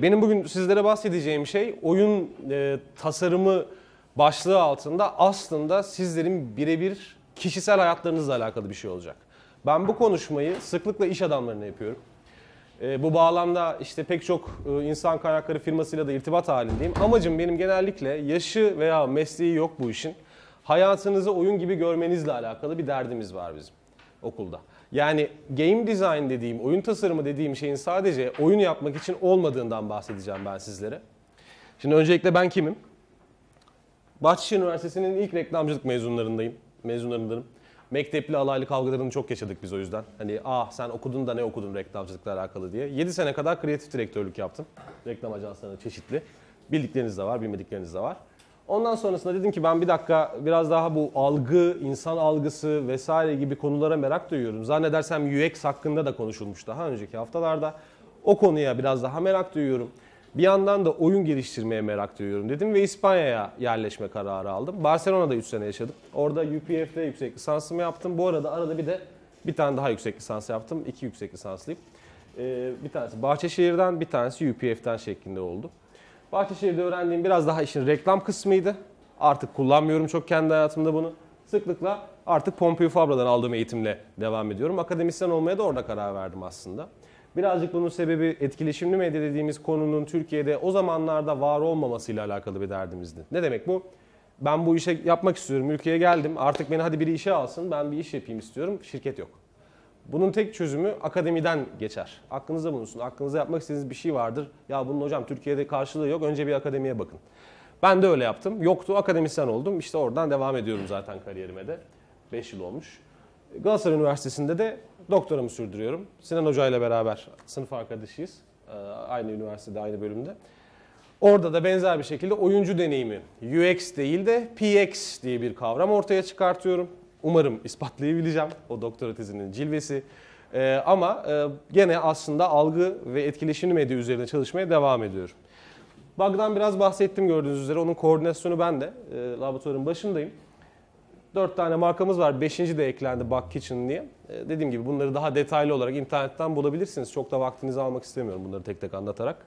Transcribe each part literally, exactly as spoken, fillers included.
Benim bugün sizlere bahsedeceğim şey oyun e, tasarımı başlığı altında aslında sizlerin birebir kişisel hayatlarınızla alakalı bir şey olacak. Ben bu konuşmayı sıklıkla iş adamlarına yapıyorum. E, bu bağlamda işte pek çok e, insan kaynakları firmasıyla da irtibat halindeyim. Amacım benim genellikle yaşı veya mesleği yok bu işin. Hayatınızı oyun gibi görmenizle alakalı bir derdimiz var bizim okulda. Yani game design dediğim, oyun tasarımı dediğim şeyin sadece oyun yapmak için olmadığından bahsedeceğim ben sizlere. Şimdi öncelikle ben kimim? Bahçeşehir Üniversitesi'nin ilk reklamcılık mezunlarındayım. Mezunlarındanım. Mektepli alaylı kavgalarını çok yaşadık biz o yüzden. Hani ah sen okudun da ne okudun reklamcılıkla alakalı diye. yedi sene kadar kreatif direktörlük yaptım. Reklam ajanslarına çeşitli. Bildikleriniz de var, bilmedikleriniz de var. Ondan sonrasında dedim ki ben bir dakika biraz daha bu algı, insan algısı vesaire gibi konulara merak duyuyorum. Zannedersem U X hakkında da konuşulmuş daha önceki haftalarda. O konuya biraz daha merak duyuyorum. Bir yandan da oyun geliştirmeye merak duyuyorum dedim ve İspanya'ya yerleşme kararı aldım. Barcelona'da üç sene yaşadım. Orada U P F'de yüksek lisansımı yaptım. Bu arada arada bir de bir tane daha yüksek lisans yaptım. İki yüksek lisanslıyım. Ee, bir tanesi Bahçeşehir'den, bir tanesi U P F'den şeklinde oldu. Bahçeşehir'de öğrendiğim biraz daha işin reklam kısmıydı. Artık kullanmıyorum çok kendi hayatımda bunu. Sıklıkla artık Pompeu Fabra'dan aldığım eğitimle devam ediyorum. Akademisyen olmaya da orada karar verdim aslında. Birazcık bunun sebebi etkileşimli medya dediğimiz konunun Türkiye'de o zamanlarda var olmamasıyla alakalı bir derdimizdi. Ne demek bu? Ben bu işe yapmak istiyorum, ülkeye geldim. Artık beni hadi biri işe alsın, ben bir iş yapayım istiyorum. Şirket yok. Bunun tek çözümü akademiden geçer. Aklınızda bulunsun. Aklınızda yapmak istediğiniz bir şey vardır. Ya bunun hocam Türkiye'de karşılığı yok. Önce bir akademiye bakın. Ben de öyle yaptım. Yoktu, akademisyen oldum. İşte oradan devam ediyorum zaten kariyerime de. beş yıl olmuş. Galatasaray Üniversitesi'nde de doktoramı sürdürüyorum. Sinan Hoca ile beraber sınıf arkadaşıyız. Aynı üniversitede, aynı bölümde. Orada da benzer bir şekilde oyuncu deneyimi, U X değil de P X diye bir kavram ortaya çıkartıyorum. Umarım ispatlayabileceğim. O doktora tezinin cilvesi. Ee, ama e, gene aslında algı ve etkileşimli medya üzerine çalışmaya devam ediyorum. Bug'dan biraz bahsettim gördüğünüz üzere. Onun koordinasyonu ben de. E, laboratuvarın başındayım. Dört tane markamız var. Beşinci de eklendi Bug Kitchen diye. E, dediğim gibi bunları daha detaylı olarak internetten bulabilirsiniz. Çok da vaktinizi almak istemiyorum bunları tek tek anlatarak.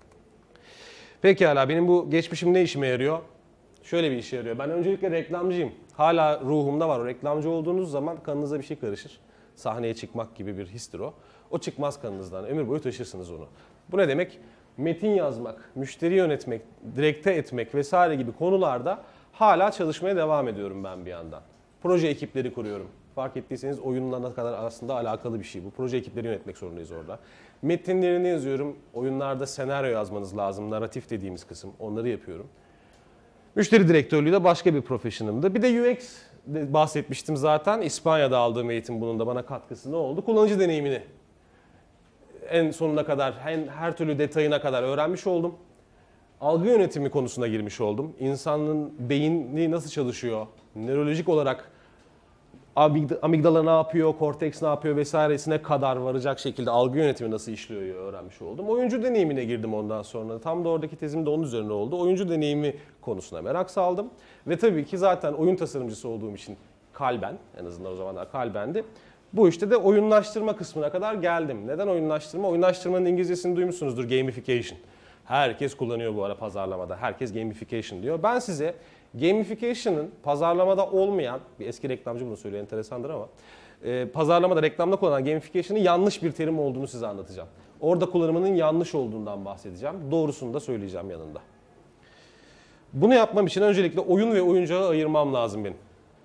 Pekala benim bu geçmişim ne işime yarıyor? Şöyle bir işe yarıyor. Ben öncelikle reklamcıyım. Hala ruhumda var. O reklamcı olduğunuz zaman kanınıza bir şey karışır. Sahneye çıkmak gibi bir histir o. O çıkmaz kanınızdan. Ömür boyu taşırsınız onu. Bu ne demek? Metin yazmak, müşteri yönetmek, direkte etmek vesaire gibi konularda hala çalışmaya devam ediyorum ben bir yandan. Proje ekipleri kuruyorum. Fark ettiyseniz oyunla ne kadar aslında alakalı bir şey bu. Proje ekipleri yönetmek zorundayız orada. Metinlerini yazıyorum. Oyunlarda senaryo yazmanız lazım. Naratif dediğimiz kısım. Onları yapıyorum. Müşteri direktörlüğü de başka bir profession'ımdı. Bir de U X bahsetmiştim zaten. İspanya'da aldığım eğitim bunun da bana katkısı ne oldu? Kullanıcı deneyimini en sonuna kadar, en her türlü detayına kadar öğrenmiş oldum. Algı yönetimi konusuna girmiş oldum. İnsanın beyni nasıl çalışıyor? Nörolojik olarak amigdala ne yapıyor, korteks ne yapıyor vesairesine kadar varacak şekilde algı yönetimi nasıl işliyor öğrenmiş oldum. Oyuncu deneyimine girdim ondan sonra. Tam da oradaki tezim de onun üzerine oldu. Oyuncu deneyimi konusuna merak saldım. Ve tabii ki zaten oyun tasarımcısı olduğum için kalben, en azından o zamanlar kalbendi. Bu işte de oyunlaştırma kısmına kadar geldim. Neden oyunlaştırma? Oyunlaştırmanın İngilizcesini duymuşsunuzdur, gamification. Herkes kullanıyor bu ara pazarlamada. Herkes gamification diyor. Ben size gamification'ın pazarlamada olmayan, bir eski reklamcı bunu söylüyor, enteresandır ama e, pazarlamada, reklamda kullanılan gamification'ın yanlış bir terim olduğunu size anlatacağım. Orada kullanımının yanlış olduğundan bahsedeceğim. Doğrusunu da söyleyeceğim yanında. Bunu yapmam için öncelikle oyun ve oyuncağı ayırmam lazım benim.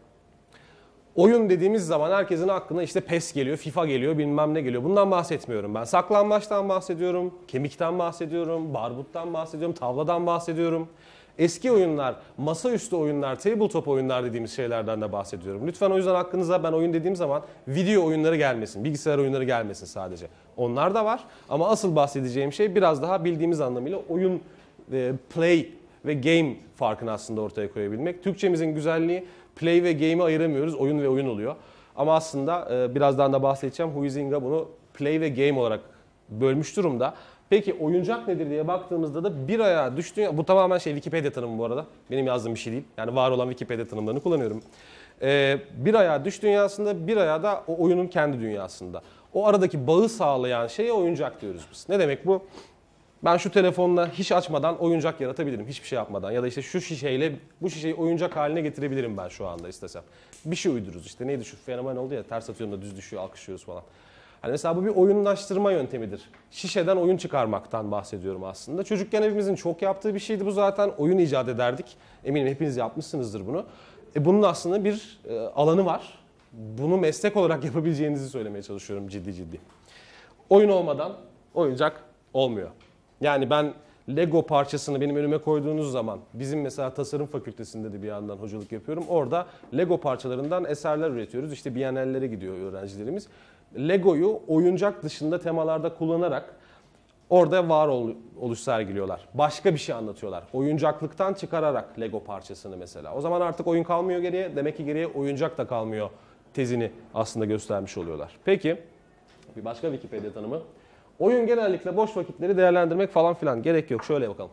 Oyun dediğimiz zaman herkesin aklına işte PES geliyor, FIFA geliyor, bilmem ne geliyor. Bundan bahsetmiyorum ben. Saklambaçtan bahsediyorum, kemikten bahsediyorum, barbuttan bahsediyorum, tavladan bahsediyorum. Eski oyunlar, masaüstü oyunlar, tabletop oyunlar dediğimiz şeylerden de bahsediyorum. Lütfen o yüzden aklınıza ben oyun dediğim zaman video oyunları gelmesin, bilgisayar oyunları gelmesin sadece. Onlar da var ama asıl bahsedeceğim şey biraz daha bildiğimiz anlamıyla oyun, e, play ve game farkını aslında ortaya koyabilmek. Türkçemizin güzelliği play ve game'i ayıramıyoruz, oyun ve oyun oluyor. Ama aslında e, birazdan da bahsedeceğim, Huizinga bunu play ve game olarak bölmüş durumda. Peki oyuncak nedir diye baktığımızda da bir ayağa düştüğü, bu tamamen şey Wikipedia tanımı bu arada. Benim yazdığım bir şey değil. Yani var olan Wikipedia tanımlarını kullanıyorum. Ee, bir ayağı düş dünyasında, bir ayağı da o oyunun kendi dünyasında. O aradaki bağı sağlayan şeye oyuncak diyoruz biz. Ne demek bu? Ben şu telefonla hiç açmadan oyuncak yaratabilirim. Hiçbir şey yapmadan. Ya da işte şu şişeyle bu şişeyi oyuncak haline getirebilirim ben şu anda istesem. Bir şey uydururuz işte. Neydi şu fenomen oldu ya, ters atıyorum da düz düşüyor, alkışlıyoruz falan. Hani mesela bu bir oyunlaştırma yöntemidir. Şişeden oyun çıkarmaktan bahsediyorum aslında. Çocukken hepimizin çok yaptığı bir şeydi bu zaten. Oyun icat ederdik. Eminim hepiniz yapmışsınızdır bunu. E bunun aslında bir e, alanı var. Bunu meslek olarak yapabileceğinizi söylemeye çalışıyorum ciddi ciddi. Oyun olmadan oyuncak olmuyor. Yani ben Lego parçasını benim önüme koyduğunuz zaman, bizim mesela tasarım fakültesinde de bir yandan hocalık yapıyorum. Orada Lego parçalarından eserler üretiyoruz. İşte Biennallere gidiyor öğrencilerimiz. Lego'yu oyuncak dışında temalarda kullanarak orada var oluş sergiliyorlar. Başka bir şey anlatıyorlar. Oyuncaklıktan çıkararak Lego parçasını mesela. O zaman artık oyun kalmıyor geriye. Demek ki geriye oyuncak da kalmıyor tezini aslında göstermiş oluyorlar. Peki bir başka Wikipedia tanımı. Oyun genellikle boş vakitleri değerlendirmek falan filan. Gerek yok. Şöyle bakalım.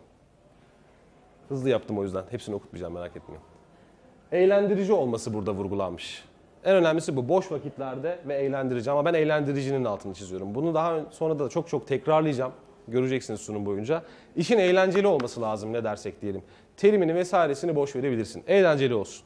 Hızlı yaptım o yüzden. Hepsini okutmayacağım, merak etmeyin. Eğlendirici olması burada vurgulanmış. En önemlisi bu. Boş vakitlerde ve eğlendirici. Ama ben eğlendiricinin altını çiziyorum. Bunu daha sonra da çok çok tekrarlayacağım. Göreceksiniz sunum boyunca. İşin eğlenceli olması lazım ne dersek diyelim. Terimini vesairesini boş verebilirsin. Eğlenceli olsun.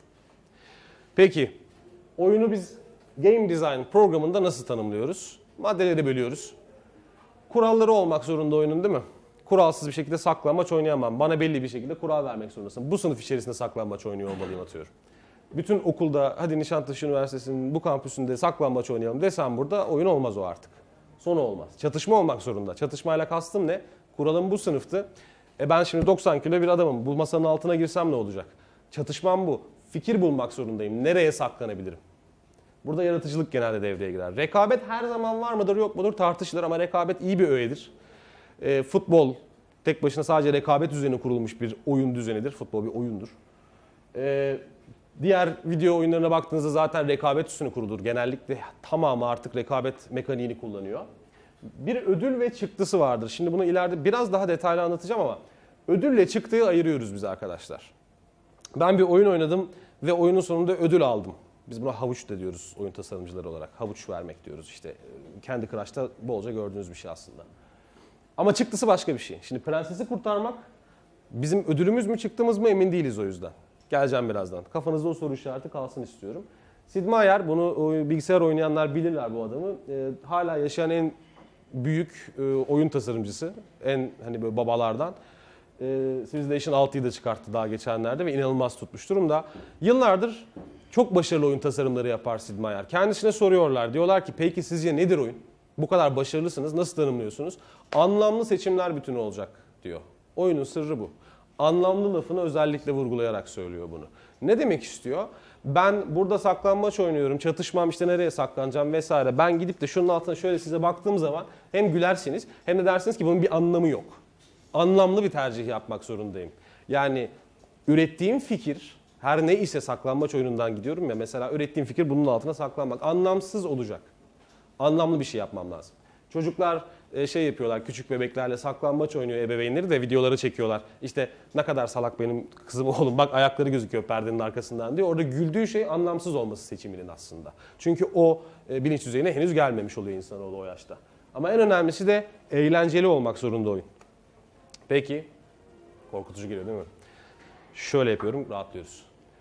Peki oyunu biz Game Design programında nasıl tanımlıyoruz? Maddeleri bölüyoruz. Kuralları olmak zorunda oyunun, değil mi? Kuralsız bir şekilde saklambaç oynayamam. Bana belli bir şekilde kural vermek zorundasın. Bu sınıf içerisinde saklambaç oynuyor olmalıyım atıyorum. Bütün okulda, hadi Nişantaşı Üniversitesi'nin bu kampüsünde saklambaç oynayalım desem burada oyun olmaz o artık. Sonu olmaz. Çatışma olmak zorunda. Çatışmayla kastım ne? Kuralım bu sınıftı. E ben şimdi doksan kilo bir adamım. Bu masanın altına girsem ne olacak? Çatışmam bu. Fikir bulmak zorundayım. Nereye saklanabilirim? Burada yaratıcılık genelde devreye girer. Rekabet her zaman var mıdır yok mudur tartışılır ama rekabet iyi bir öğedir. E, futbol tek başına sadece rekabet üzerine kurulmuş bir oyun düzenidir. Futbol bir oyundur. E, diğer video oyunlarına baktığınızda zaten rekabet üstüne kurulur. Genellikle tamamı artık rekabet mekaniğini kullanıyor. Bir ödül ve çıktısı vardır. Şimdi bunu ileride biraz daha detaylı anlatacağım ama ödülle çıktığı ayırıyoruz biz arkadaşlar. Ben bir oyun oynadım ve oyunun sonunda ödül aldım. Biz buna havuç da diyoruz oyun tasarımcıları olarak. Havuç vermek diyoruz işte. Kendi Crush'ta bolca gördüğünüz bir şey aslında. Ama çıktısı başka bir şey. Şimdi prensesi kurtarmak bizim ödülümüz mü çıktığımız mı emin değiliz o yüzden. Geleceğim birazdan. Kafanızda o soru işareti kalsın istiyorum. Sid Meier, bunu bilgisayar oynayanlar bilirler bu adamı. E, hala yaşayan en büyük e, oyun tasarımcısı. En hani böyle babalardan. E, Civilization altıyı da çıkarttı daha geçenlerde ve inanılmaz tutmuş durumda. Yıllardır çok başarılı oyun tasarımları yapar Sid Meier. Kendisine soruyorlar. Diyorlar ki peki sizce nedir oyun? Bu kadar başarılısınız. Nasıl tanımlıyorsunuz? Anlamlı seçimler bütünü olacak diyor. Oyunun sırrı bu. Anlamlı lafını özellikle vurgulayarak söylüyor bunu. Ne demek istiyor? Ben burada saklambaç oynuyorum. Çatışmam işte nereye saklanacağım vesaire. Ben gidip de şunun altına şöyle size baktığım zaman hem gülersiniz hem de dersiniz ki bunun bir anlamı yok. Anlamlı bir tercih yapmak zorundayım. Yani ürettiğim fikir her ne ise saklambaç oyunundan gidiyorum ya mesela ürettiğim fikir bunun altına saklanmak. Anlamsız olacak. Anlamlı bir şey yapmam lazım. Çocuklar şey yapıyorlar, küçük bebeklerle saklambaç oynuyor ebeveynleri de videoları çekiyorlar. İşte ne kadar salak benim kızım oğlum bak ayakları gözüküyor perdenin arkasından diyor. Orada güldüğü şey anlamsız olması seçiminin aslında. Çünkü o bilinç düzeyine henüz gelmemiş oluyor insanoğlu o yaşta. Ama en önemlisi de eğlenceli olmak zorunda oyun. Peki, korkutucu geliyor değil mi? Şöyle yapıyorum, rahatlıyoruz.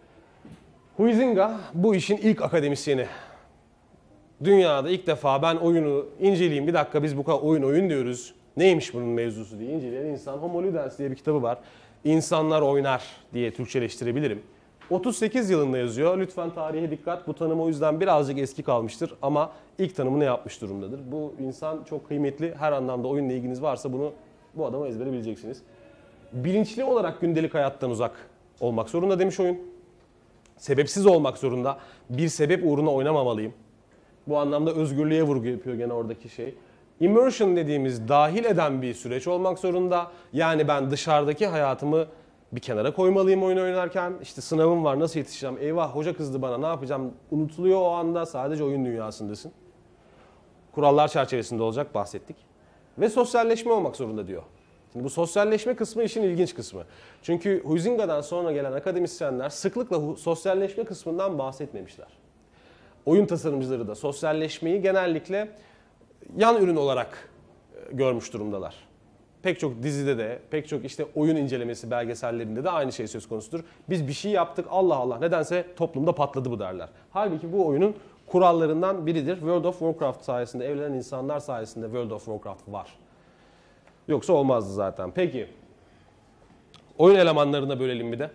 Huizinga bu işin ilk akademisyeni. Dünyada ilk defa ben oyunu inceleyeyim, bir dakika biz bu kadar oyun oyun diyoruz. Neymiş bunun mevzusu diye inceleyen insan Homo Ludens diye bir kitabı var. İnsanlar oynar diye Türkçeleştirebilirim. otuz sekiz yılında yazıyor. Lütfen tarihe dikkat. Bu tanım o yüzden birazcık eski kalmıştır ama ilk tanımını yapmış durumdadır. Bu insan çok kıymetli. Her anlamda oyunla ilginiz varsa bunu bu adamı ezbere bileceksiniz. Bilinçli olarak gündelik hayattan uzak olmak zorunda demiş oyun. Sebepsiz olmak zorunda. Bir sebep uğruna oynamamalıyım. Bu anlamda özgürlüğe vurgu yapıyor gene oradaki şey. Immersion dediğimiz dahil eden bir süreç olmak zorunda. Yani ben dışarıdaki hayatımı bir kenara koymalıyım oyun oynarken. İşte sınavım var nasıl yetişeceğim? Eyvah hoca kızdı bana ne yapacağım? Unutuluyor o anda sadece oyun dünyasındasın. Kurallar çerçevesinde olacak bahsettik. Ve sosyalleşme olmak zorunda diyor. Şimdi bu sosyalleşme kısmı işin ilginç kısmı. Çünkü Huizinga'dan sonra gelen akademisyenler sıklıkla sosyalleşme kısmından bahsetmemişler. Oyun tasarımcıları da sosyalleşmeyi genellikle yan ürün olarak görmüş durumdalar. Pek çok dizide de, pek çok işte oyun incelemesi belgesellerinde de aynı şey söz konusudur. Biz bir şey yaptık, Allah Allah nedense toplumda patladı bu derler. Halbuki bu oyunun kurallarından biridir. World of Warcraft sayesinde, evlenen insanlar sayesinde World of Warcraft var. Yoksa olmazdı zaten. Peki, oyun elemanlarına bölelim bir de.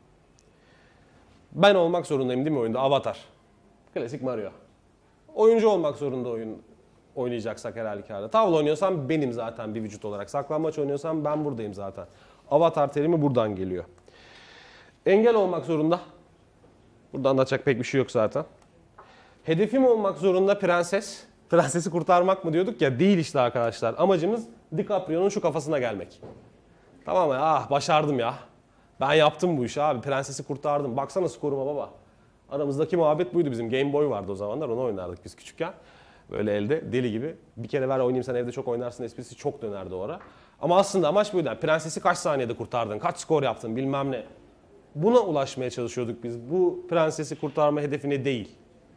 Ben olmak zorundayım değil mi oyunda? Avatar. Klasik Mario. Oyuncu olmak zorunda oyun oynayacaksak her halükarda. Tavla oynuyorsam benim zaten bir vücut olarak. Saklambaç oynuyorsam ben buradayım zaten. Avatar terimi buradan geliyor. Engel olmak zorunda. Burada anlatacak pek bir şey yok zaten. Hedefim olmak zorunda prenses. Prensesi kurtarmak mı diyorduk ya, değil işte arkadaşlar. Amacımız DiCaprio'nun şu kafasına gelmek. Tamam mı? Ah başardım ya. Ben yaptım bu işi abi. Prensesi kurtardım. Baksana skoruma baba. Aramızdaki muhabbet buydu bizim. Game Boy vardı o zamanlar. Onu oynardık biz küçükken. Böyle elde deli gibi. Bir kere ver oynayayım sen evde çok oynarsın esprisi çok dönerdi o ara. Ama aslında amaç buydu. Yani prensesi kaç saniyede kurtardın? Kaç skor yaptın? Bilmem ne. Buna ulaşmaya çalışıyorduk biz. Bu prensesi kurtarma hedefine değil.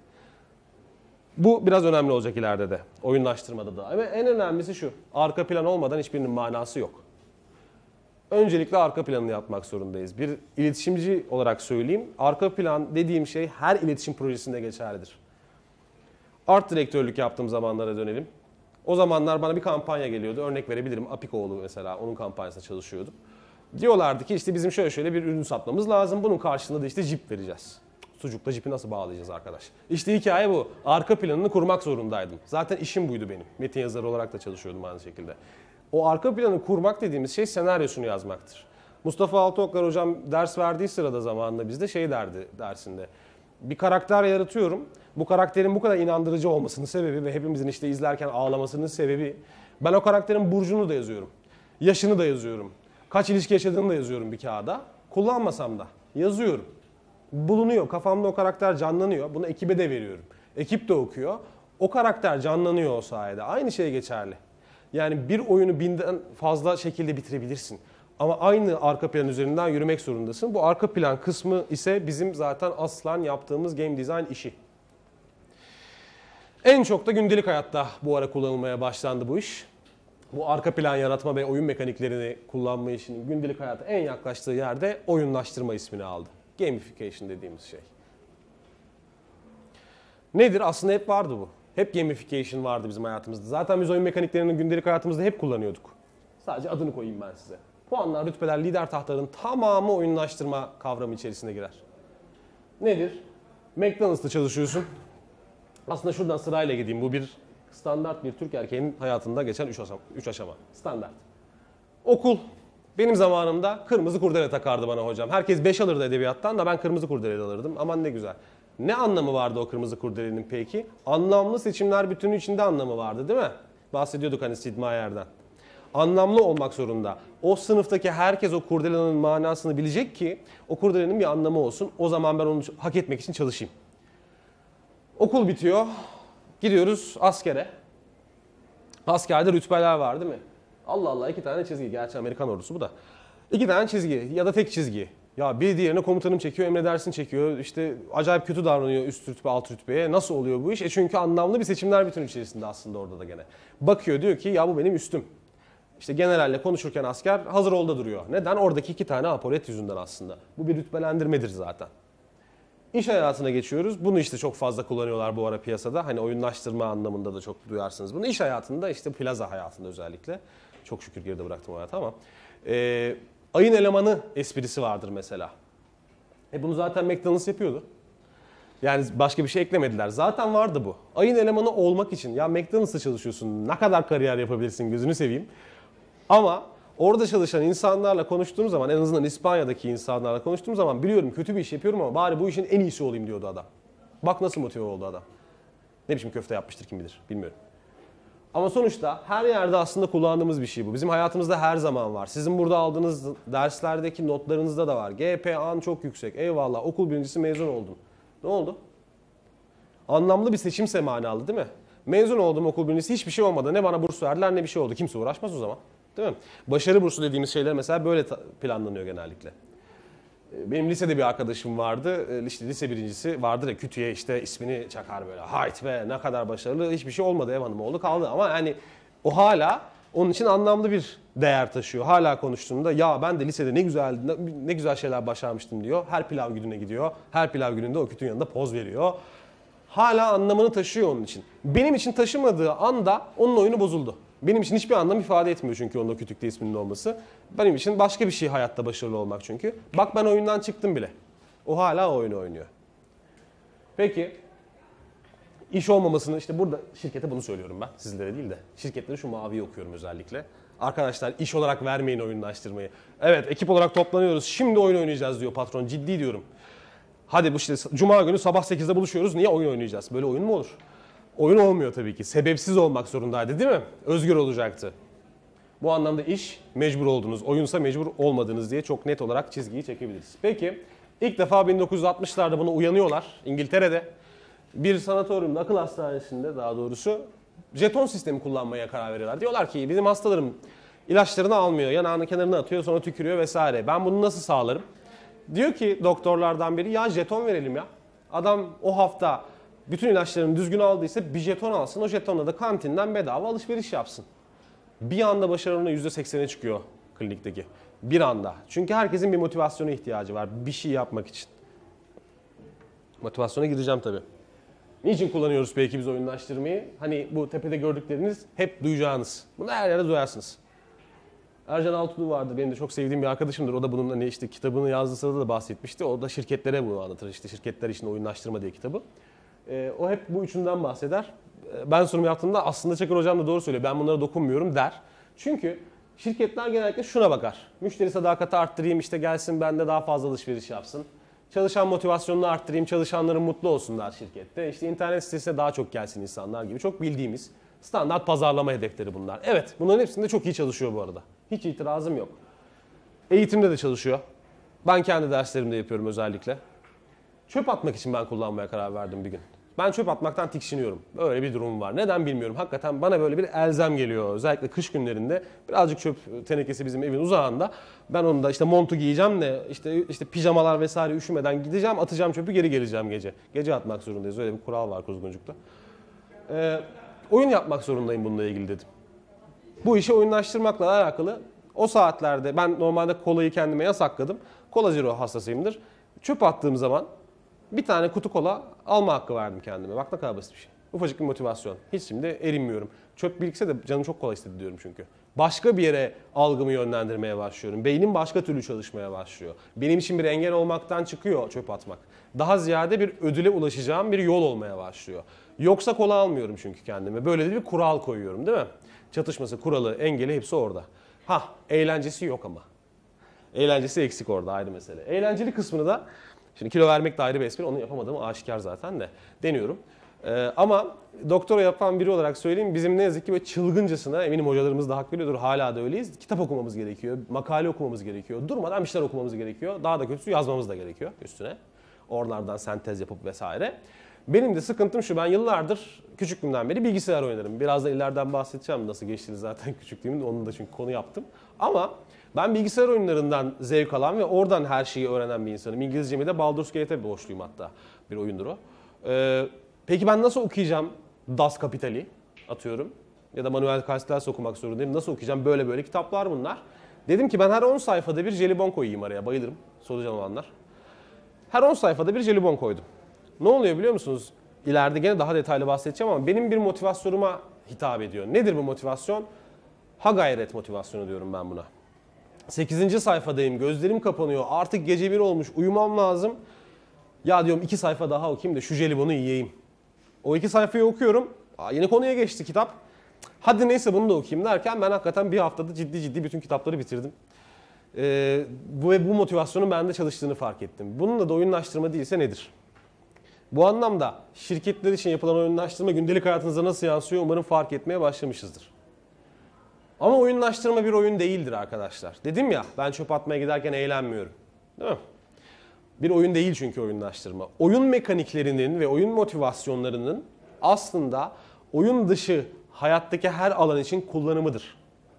Bu biraz önemli olacak ileride de. Oyunlaştırmada da. Ama en önemlisi şu. Arka plan olmadan hiçbirinin manası yok. Öncelikle arka planını yapmak zorundayız. Bir iletişimci olarak söyleyeyim. Arka plan dediğim şey her iletişim projesinde geçerlidir. Art direktörlük yaptığım zamanlara dönelim. O zamanlar bana bir kampanya geliyordu. Örnek verebilirim. Apikoğlu mesela. Onun kampanyasında çalışıyordum. Diyorlardı ki işte bizim şöyle şöyle bir ürün satmamız lazım. Bunun karşılığında da işte jip vereceğiz. Sucukla jipi nasıl bağlayacağız arkadaş? İşte hikaye bu. Arka planını kurmak zorundaydım. Zaten işim buydu benim. Metin yazarı olarak da çalışıyordum aynı şekilde. O arka planı kurmak dediğimiz şey senaryosunu yazmaktır. Mustafa Altıoklar hocam ders verdiği sırada zamanında bizde şey derdi dersinde. Bir karakter yaratıyorum. Bu karakterin bu kadar inandırıcı olmasının sebebi ve hepimizin işte izlerken ağlamasının sebebi, ben o karakterin burcunu da yazıyorum. Yaşını da yazıyorum. Kaç ilişki yaşadığını da yazıyorum bir kağıda. Kullanmasam da yazıyorum. Bulunuyor. Kafamda o karakter canlanıyor. Bunu ekibe de veriyorum. Ekip de okuyor. O karakter canlanıyor o sayede. Aynı şey geçerli. Yani bir oyunu binden fazla şekilde bitirebilirsin. Ama aynı arka plan üzerinden yürümek zorundasın. Bu arka plan kısmı ise bizim zaten aslan yaptığımız game design işi. En çok da gündelik hayatta bu ara kullanılmaya başlandı bu iş. Bu arka plan yaratma ve oyun mekaniklerini kullanma işinin gündelik hayata en yaklaştığı yerde oyunlaştırma ismini aldı. Gamification dediğimiz şey. Nedir? Aslında hep vardı bu. Hep gamification vardı bizim hayatımızda. Zaten biz oyun mekaniklerini gündelik hayatımızda hep kullanıyorduk. Sadece adını koyayım ben size. Puanlar, rütbeler, lider tahtların tamamı oyunlaştırma kavramı içerisine girer. Nedir? McDonald's'ta çalışıyorsun. Aslında şuradan sırayla gideyim. Bu bir standart bir Türk erkeğinin hayatında geçen üç aşama. Üç aşama. Standart. Okul. Benim zamanımda kırmızı kurdele takardı bana hocam. Herkes beş alırdı edebiyattan da ben kırmızı kurdele alırdım. Aman ne güzel. Ne anlamı vardı o kırmızı kurdelenin peki? Anlamlı seçimler bütünü içinde anlamı vardı değil mi? Bahsediyorduk hani Sid Meier'den. Anlamlı olmak zorunda. O sınıftaki herkes o kurdelenin manasını bilecek ki o kurdelenin bir anlamı olsun. O zaman ben onu hak etmek için çalışayım. Okul bitiyor. Gidiyoruz askere. Askerde rütbeler var değil mi? Allah Allah iki tane çizgi. Gerçi Amerikan ordusu bu da. İki tane çizgi ya da tek çizgi. Ya bir diğerine komutanım çekiyor, emredersin çekiyor. İşte acayip kötü davranıyor üst rütbe alt rütbeye. Nasıl oluyor bu iş? E çünkü anlamlı bir seçimler bütünü içerisinde aslında orada da gene. Bakıyor diyor ki ya bu benim üstüm. İşte generalle konuşurken asker hazır olda duruyor. Neden? Oradaki iki tane apolet yüzünden aslında. Bu bir rütbelendirmedir zaten. İş hayatına geçiyoruz. Bunu işte çok fazla kullanıyorlar bu ara piyasada. Hani oyunlaştırma anlamında da çok duyarsınız bunu. İş hayatında işte plaza hayatında özellikle. Çok şükür geride bıraktım o hayatı ama. Ee, ayın elemanı esprisi vardır mesela. E bunu zaten McDonald's yapıyordu. Yani başka bir şey eklemediler. Zaten vardı bu. Ayın elemanı olmak için ya McDonald's'ta çalışıyorsun. Ne kadar kariyer yapabilirsin gözünü seveyim. Ama orada çalışan insanlarla konuştuğum zaman, en azından İspanya'daki insanlarla konuştuğum zaman biliyorum kötü bir iş yapıyorum ama bari bu işin en iyisi olayım diyordu adam. Bak nasıl motive oldu adam. Ne biçim köfte yapmıştır kim bilir bilmiyorum. Ama sonuçta her yerde aslında kullandığımız bir şey bu. Bizim hayatımızda her zaman var. Sizin burada aldığınız derslerdeki notlarınızda da var. G P A'nın çok yüksek. Eyvallah okul birincisi mezun oldun. Ne oldu? Anlamlı bir seçimse manalı değil mi? Mezun oldum okul birincisi hiçbir şey olmadı. Ne bana burs verdiler ne bir şey oldu. Kimse uğraşmaz o zaman. Değil mi? Başarı bursu dediğimiz şeyler mesela böyle planlanıyor genellikle. Benim lisede bir arkadaşım vardı. İşte lise birincisi vardır ya kütüye işte ismini çakar böyle. Hayt be ne kadar başarılı hiçbir şey olmadı ev hanımı oldu kaldı. Ama yani o hala Onun için anlamlı bir değer taşıyor. Hala konuştuğumda ya ben de lisede ne güzel ne, ne güzel şeyler başarmıştım diyor. Her pilav gününe gidiyor. Her pilav gününde o kütüğün yanında poz veriyor. Hala anlamını taşıyor onun için. Benim için taşımadığı anda onun oyunu bozuldu. Benim için hiçbir anlam ifade etmiyor çünkü onun o kütükte isminin olması. Benim için başka bir şey hayatta başarılı olmak çünkü. Bak ben oyundan çıktım bile. O hala o oyunu oynuyor. Peki iş olmamasını işte burada şirkete bunu söylüyorum ben. Sizlere değil de. Şirketlere şu maviyi okuyorum özellikle. Arkadaşlar iş olarak vermeyin oyunlaştırmayı. Evet ekip olarak toplanıyoruz. Şimdi oyun oynayacağız diyor patron. Ciddi diyorum. Hadi bu işte cuma günü sabah sekizde buluşuyoruz. Niye oyun oynayacağız? Böyle oyun mu olur? Oyun olmuyor tabii ki. Sebepsiz olmak zorundaydı değil mi? Özgür olacaktı. Bu anlamda iş mecbur oldunuz. Oyunsa mecbur olmadınız diye çok net olarak çizgiyi çekebiliriz. Peki ilk defa bin dokuz yüz altmışlarda buna uyanıyorlar. İngiltere'de bir sanatoryumda, akıl hastanesinde daha doğrusu jeton sistemi kullanmaya karar veriyorlar. Diyorlar ki bizim hastalarım ilaçlarını almıyor, yanağını kenarına atıyor sonra tükürüyor vesaire. Ben bunu nasıl sağlarım? Diyor ki doktorlardan biri ya jeton verelim ya. Adam o hafta bütün ilaçlarını düzgün aldıysa bir jeton alsın. O jetonla da kantinden bedava alışveriş yapsın. Bir anda başarının yüzde seksene çıkıyor klinikteki. Bir anda. Çünkü herkesin bir motivasyona ihtiyacı var. Bir şey yapmak için. Motivasyona gideceğim tabii. Niçin kullanıyoruz peki biz oyunlaştırmayı? Hani bu tepede gördükleriniz hep duyacağınız. Bunu her yerde duyarsınız. Ercan Altuğ vardı. Benim de çok sevdiğim bir arkadaşımdır. O da bunun hani işte kitabını yazdığı sırada da bahsetmişti. O da şirketlere bunu anlatır. İşte şirketler için oyunlaştırma diye kitabı. Ee, o hep bu üçünden bahseder. Ee, ben sunum yaptığımda aslında Çakır Hocam da doğru söylüyor. Ben bunlara dokunmuyorum der. Çünkü şirketler genellikle şuna bakar. Müşteri sadakati arttırayım işte gelsin bende daha fazla alışveriş yapsın. Çalışan motivasyonunu arttırayım, çalışanların mutlu olsunlar şirkette. İşte internet sitesine daha çok gelsin insanlar gibi. Çok bildiğimiz standart pazarlama hedefleri bunlar. Evet, bunların hepsinde çok iyi çalışıyor bu arada. Hiç itirazım yok. Eğitimde de çalışıyor. Ben kendi derslerimde yapıyorum özellikle. Çöp atmak için ben kullanmaya karar verdim bir gün. Ben çöp atmaktan tiksiniyorum. Böyle bir durum var. Neden bilmiyorum. Hakikaten bana böyle bir elzem geliyor. Özellikle kış günlerinde birazcık çöp tenekesi bizim evin uzağında. Ben onu da işte montu giyeceğim de işte işte pijamalar vesaire üşümeden gideceğim, atacağım çöpü geri geleceğim gece. Gece atmak zorundayız. Öyle bir kural var Kuzguncuk'ta. Ee, oyun yapmak zorundayım bununla ilgili dedim. Bu işi oyunlaştırmakla alakalı o saatlerde ben normalde kolayı kendime yasakladım. Cola Zero hastasıyımdır. Çöp attığım zaman bir tane kutu kola alma hakkı verdim kendime. Bak ne kadar basit bir şey. Ufacık bir motivasyon. Hiç şimdi erinmiyorum. Çöp birikse de canım çok kola istedi diyorum çünkü. Başka bir yere algımı yönlendirmeye başlıyorum. Beynim başka türlü çalışmaya başlıyor. Benim için bir engel olmaktan çıkıyor çöp atmak. Daha ziyade bir ödüle ulaşacağım bir yol olmaya başlıyor. Yoksa kola almıyorum çünkü kendime. Böyle de bir kural koyuyorum değil mi? Çatışması, kuralı, engeli hepsi orada. Hah, eğlencesi yok ama. Eğlencesi eksik orada ayrı mesele. Eğlenceli kısmını da, şimdi kilo vermek de ayrı bir espri, onu yapamadığım aşikar zaten de deniyorum. Ee, ama doktora yapan biri olarak söyleyeyim, bizim ne yazık ki böyle çılgıncasına, eminim hocalarımız da hak veriyordur, hala da öyleyiz. Kitap okumamız gerekiyor, makale okumamız gerekiyor, durmadan bir şeyler okumamız gerekiyor. Daha da kötüsü yazmamız da gerekiyor üstüne. Oralardan sentez yapıp vesaire. Benim de sıkıntım şu, ben yıllardır küçüklüğümden beri bilgisayar oynarım. Biraz da ileriden bahsedeceğim nasıl geçtiğini zaten küçüklüğümde, onun da çünkü konu yaptım. Ama ben bilgisayar oyunlarından zevk alan ve oradan her şeyi öğrenen bir insanım. İngilizcemi de Baldur's Gate'e borçluyum hatta. Bir oyundur o. Ee, peki ben nasıl okuyacağım Das Kapital'i atıyorum? Ya da Manuel Castells okumak zorundayım. Nasıl okuyacağım? Böyle böyle kitaplar bunlar. Dedim ki ben her on sayfada bir jelibon koyayım araya. Bayılırım. Solucan olanlar. Her on sayfada bir jelibon koydum. Ne oluyor biliyor musunuz? İleride gene daha detaylı bahsedeceğim ama benim bir motivasyonuma hitap ediyor. Nedir bu motivasyon? Ha gayret motivasyonu diyorum ben buna. sekizinci sayfadayım, gözlerim kapanıyor, artık gece bir olmuş, uyumam lazım. Ya diyorum iki sayfa daha okuyayım da şu jelibonu yiyeyim. O iki sayfayı okuyorum, aa, yeni konuya geçti kitap. Hadi neyse bunu da okuyayım derken ben hakikaten bir haftada ciddi ciddi bütün kitapları bitirdim. Ee, bu ve bu motivasyonun bende çalıştığını fark ettim. Bununla da oyunlaştırma değilse nedir? Bu anlamda şirketler için yapılan oyunlaştırma gündelik hayatınıza nasıl yansıyor umarım fark etmeye başlamışızdır. Ama oyunlaştırma bir oyun değildir arkadaşlar. Dedim ya ben çöp atmaya giderken eğlenmiyorum. Değil mi? Bir oyun değil çünkü oyunlaştırma. Oyun mekaniklerinin ve oyun motivasyonlarının aslında oyun dışı hayattaki her alan için kullanımıdır.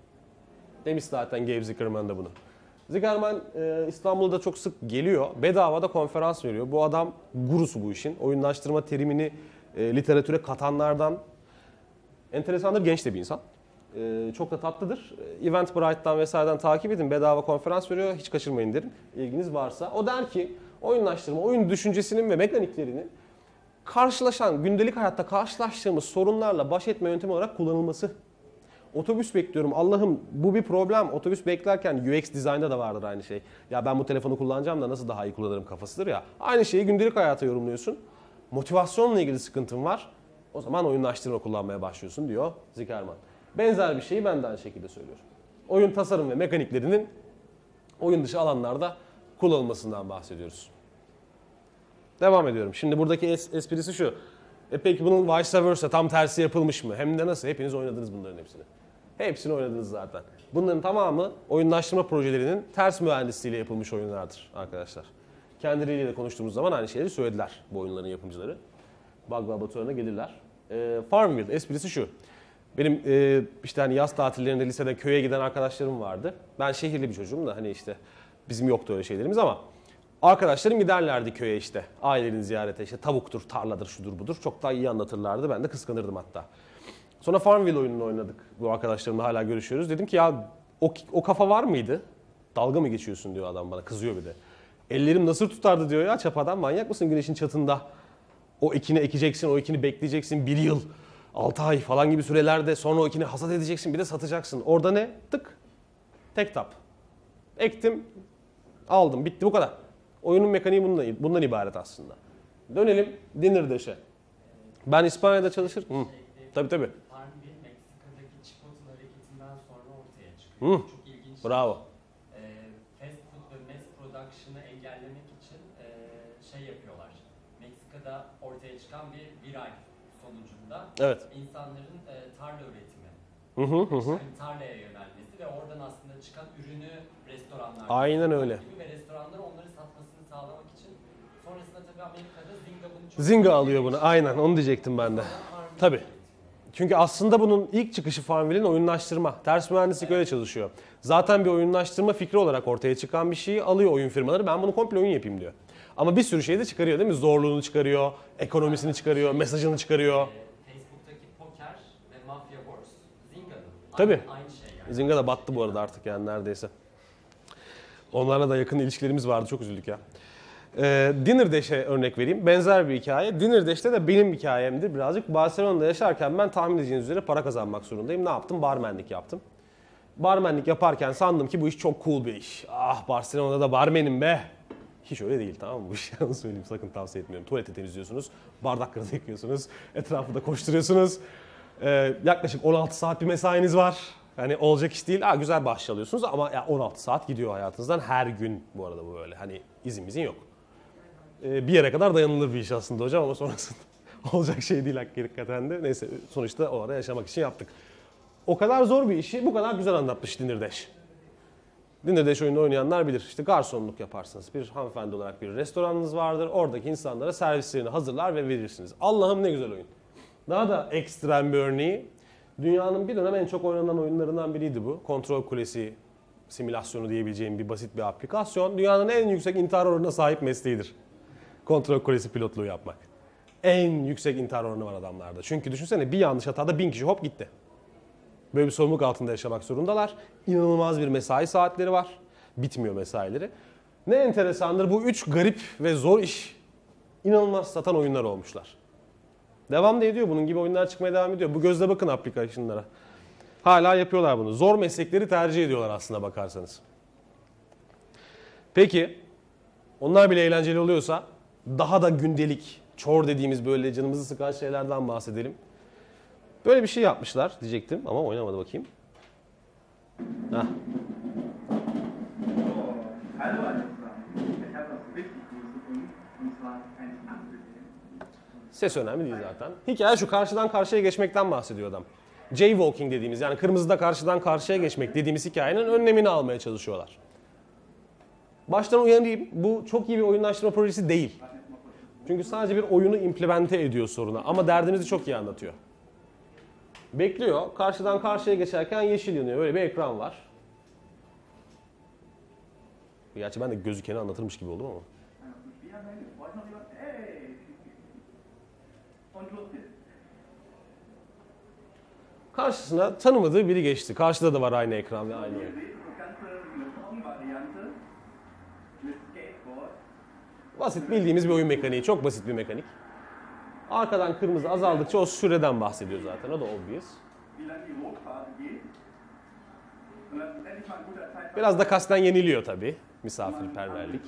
Demiş zaten Gabe Zuckerman da bunu. Zuckerman e, İstanbul'da çok sık geliyor. Bedava da konferans veriyor. Bu adam gurusu bu işin. Oyunlaştırma terimini e, literatüre katanlardan. Enteresandır, genç de bir insan. Ee, çok da tatlıdır. Eventbrite'dan vesaireden takip edin. Bedava konferans veriyor. Hiç kaçırmayın derim. İlginiz varsa. O der ki oyunlaştırma, oyun düşüncesinin ve mekaniklerinin karşılaşan, gündelik hayatta karşılaştığımız sorunlarla baş etme yöntemi olarak kullanılması. Otobüs bekliyorum. Allah'ım bu bir problem. Otobüs beklerken U X dizaynda da vardır aynı şey. Ya ben bu telefonu kullanacağım da nasıl daha iyi kullanırım kafasıdır ya. Aynı şeyi gündelik hayata yorumluyorsun. Motivasyonla ilgili sıkıntın var. O zaman oyunlaştırma kullanmaya başlıyorsun diyor Zikerman. Benzer bir şeyi ben de aynı şekilde söylüyorum. Oyun tasarım ve mekaniklerinin oyun dışı alanlarda kullanılmasından bahsediyoruz. Devam ediyorum. Şimdi buradaki es- esprisi şu. E peki bunun vice versa tam tersi yapılmış mı? Hem de nasıl? Hepiniz oynadınız bunların hepsini. Hepsini oynadınız zaten. Bunların tamamı oyunlaştırma projelerinin ters mühendisliğiyle yapılmış oyunlardır arkadaşlar. Kendileriyle de konuştuğumuz zaman aynı şeyleri söylediler bu oyunların yapımcıları. Bug laboratuvarına gelirler. E, Farmville esprisi şu. Benim e, işte hani yaz tatillerinde lisede köye giden arkadaşlarım vardı. Ben şehirli bir çocuğum da hani işte bizim yoktu öyle şeylerimiz ama arkadaşlarım giderlerdi köye işte. Ailelerini ziyarete işte tavuktur, tarladır, şudur budur. Çok daha iyi anlatırlardı. Ben de kıskanırdım hatta. Sonra Farmville oyununu oynadık. Bu arkadaşlarımla hala görüşüyoruz. Dedim ki ya o, o kafa var mıydı? Dalga mı geçiyorsun diyor adam bana. Kızıyor bir de. Ellerim nasıl tutardı diyor ya çapadan. Manyak mısın güneşin çatında? O ekini ekeceksin, o ekini bekleyeceksin bir yıl, altı ay falan gibi sürelerde sonra o ekini hasat edeceksin bir de satacaksın. Orada ne? Tık. Tek tap. Ektim, aldım, bitti bu kadar. Oyunun mekaniği bundan, bundan ibaret aslında. Dönelim Dinner Dash'e. Ben İspanya'da çalışır. Hı. Tabii tabii. Farmville Meksika'daki Chipotle hareketinden sonra ortaya çıkıyor. Hı. Çok ilginç. Bravo. Ee, fast food ve mass production'ı engellemek için e, şey yapıyorlar. Meksika'da ortaya çıkan bir viral sonucunda Evet. insanların e, tarla üretimi, Hı hı hı. hı. yani tarlaya yönelmesi ve oradan aslında çıkan ürünü restoranlarda Aynen satmak öyle. gibi ve restoranlar onları satmasını sağlamak için sonrasında tabii Amerika'da Zynga bunu çok Zynga alıyor bunu. Aynen onu diyecektim ben de. Farmville Tabii. üretiyor. Çünkü aslında bunun ilk çıkışı Farmville'in oyunlaştırma. Ters mühendislik öyle çalışıyor. Zaten bir oyunlaştırma fikri olarak ortaya çıkan bir şeyi alıyor oyun firmaları. Ben bunu komple oyun yapayım diyor. Ama bir sürü şey de çıkarıyor değil mi? Zorluğunu çıkarıyor, ekonomisini çıkarıyor, mesajını çıkarıyor. Ee, Facebook'taki poker ve Mafia Wars Zynga'nın. Tabii. Aynı, aynı şey yani. Zynga da battı bu arada artık yani neredeyse. Onlarla da yakın ilişkilerimiz vardı. Çok üzüldük ya. Ee, Dinner Dash'e örnek vereyim. Benzer bir hikaye. Dinner Dash'te de benim hikayemdir birazcık. Barcelona'da yaşarken ben tahmin edeceğiniz üzere para kazanmak zorundayım. Ne yaptım? Barmenlik yaptım. Barmenlik yaparken sandım ki bu iş çok cool bir iş. Ah Barcelona'da da barmenim be. Hiç öyle değil tamam mı? Bu işi onu söyleyeyim sakın tavsiye etmiyorum. Tuvaleti temizliyorsunuz, bardakları da yıkıyorsunuz, etrafı da koşturuyorsunuz. Ee, yaklaşık on altı saat bir mesainiz var. Hani olacak iş değil. Ha, güzel bahşiş alıyorsunuz ama ya on altı saat gidiyor hayatınızdan her gün bu arada bu böyle. Hani izin izin yok. Ee, bir yere kadar dayanılır bir iş aslında hocam ama sonrasında olacak şey değil hakikaten de. Neyse sonuçta o ara yaşamak için yaptık. O kadar zor bir işi bu kadar güzel anlatmış Dinner Dash. Dinner Dash oyunu oynayanlar bilir. İşte garsonluk yaparsınız. Bir hanımefendi olarak bir restoranınız vardır. Oradaki insanlara servislerini hazırlar ve verirsiniz. Allah'ım ne güzel oyun. Daha da ekstrem bir örneği. Dünyanın bir dönem en çok oynanan oyunlarından biriydi bu. Kontrol Kulesi simülasyonu diyebileceğim bir basit bir aplikasyon. Dünyanın en yüksek intihar oranına sahip mesleğidir. Kontrol Kulesi pilotluğu yapmak. En yüksek intihar oranı var adamlarda. Çünkü düşünsene bir yanlış hatada bin kişi hop gitti. Böyle bir sorumluluk altında yaşamak zorundalar. İnanılmaz bir mesai saatleri var. Bitmiyor mesaileri. Ne enteresandır bu üç garip ve zor iş inanılmaz satan oyunlar olmuşlar. Devam da ediyor. Bunun gibi oyunlar çıkmaya devam ediyor. Bu gözle bakın aplikasyonlara. Hala yapıyorlar bunu. Zor meslekleri tercih ediyorlar aslında bakarsanız. Peki onlar bile eğlenceli oluyorsa daha da gündelik, çor dediğimiz böyle canımızı sıkan şeylerden bahsedelim. Böyle bir şey yapmışlar diyecektim ama oynamadı bakayım. Heh. Ses önemli değil zaten. Hikaye şu karşıdan karşıya geçmekten bahsediyor adam. Jaywalking dediğimiz yani kırmızıda karşıdan karşıya geçmek dediğimiz hikayenin önlemini almaya çalışıyorlar. Baştan uyarayım bu çok iyi bir oyunlaştırma projesi değil. Çünkü sadece bir oyunu implemente ediyor soruna ama derdimizi çok iyi anlatıyor. Bekliyor. Karşıdan karşıya geçerken yeşil yanıyor. Öyle bir ekran var. Gerçi ben de gözükeni anlatırmış gibi oldum ama. Karşısına tanımadığı biri geçti. Karşıda da var aynı ekran ve aynı oyun. Basit bildiğimiz bir oyun mekaniği. Çok basit bir mekanik. Arkadan kırmızı azaldıkça o süreden bahsediyor zaten. O da obvious. Biraz da kasten yeniliyor tabii. Misafirperverlik.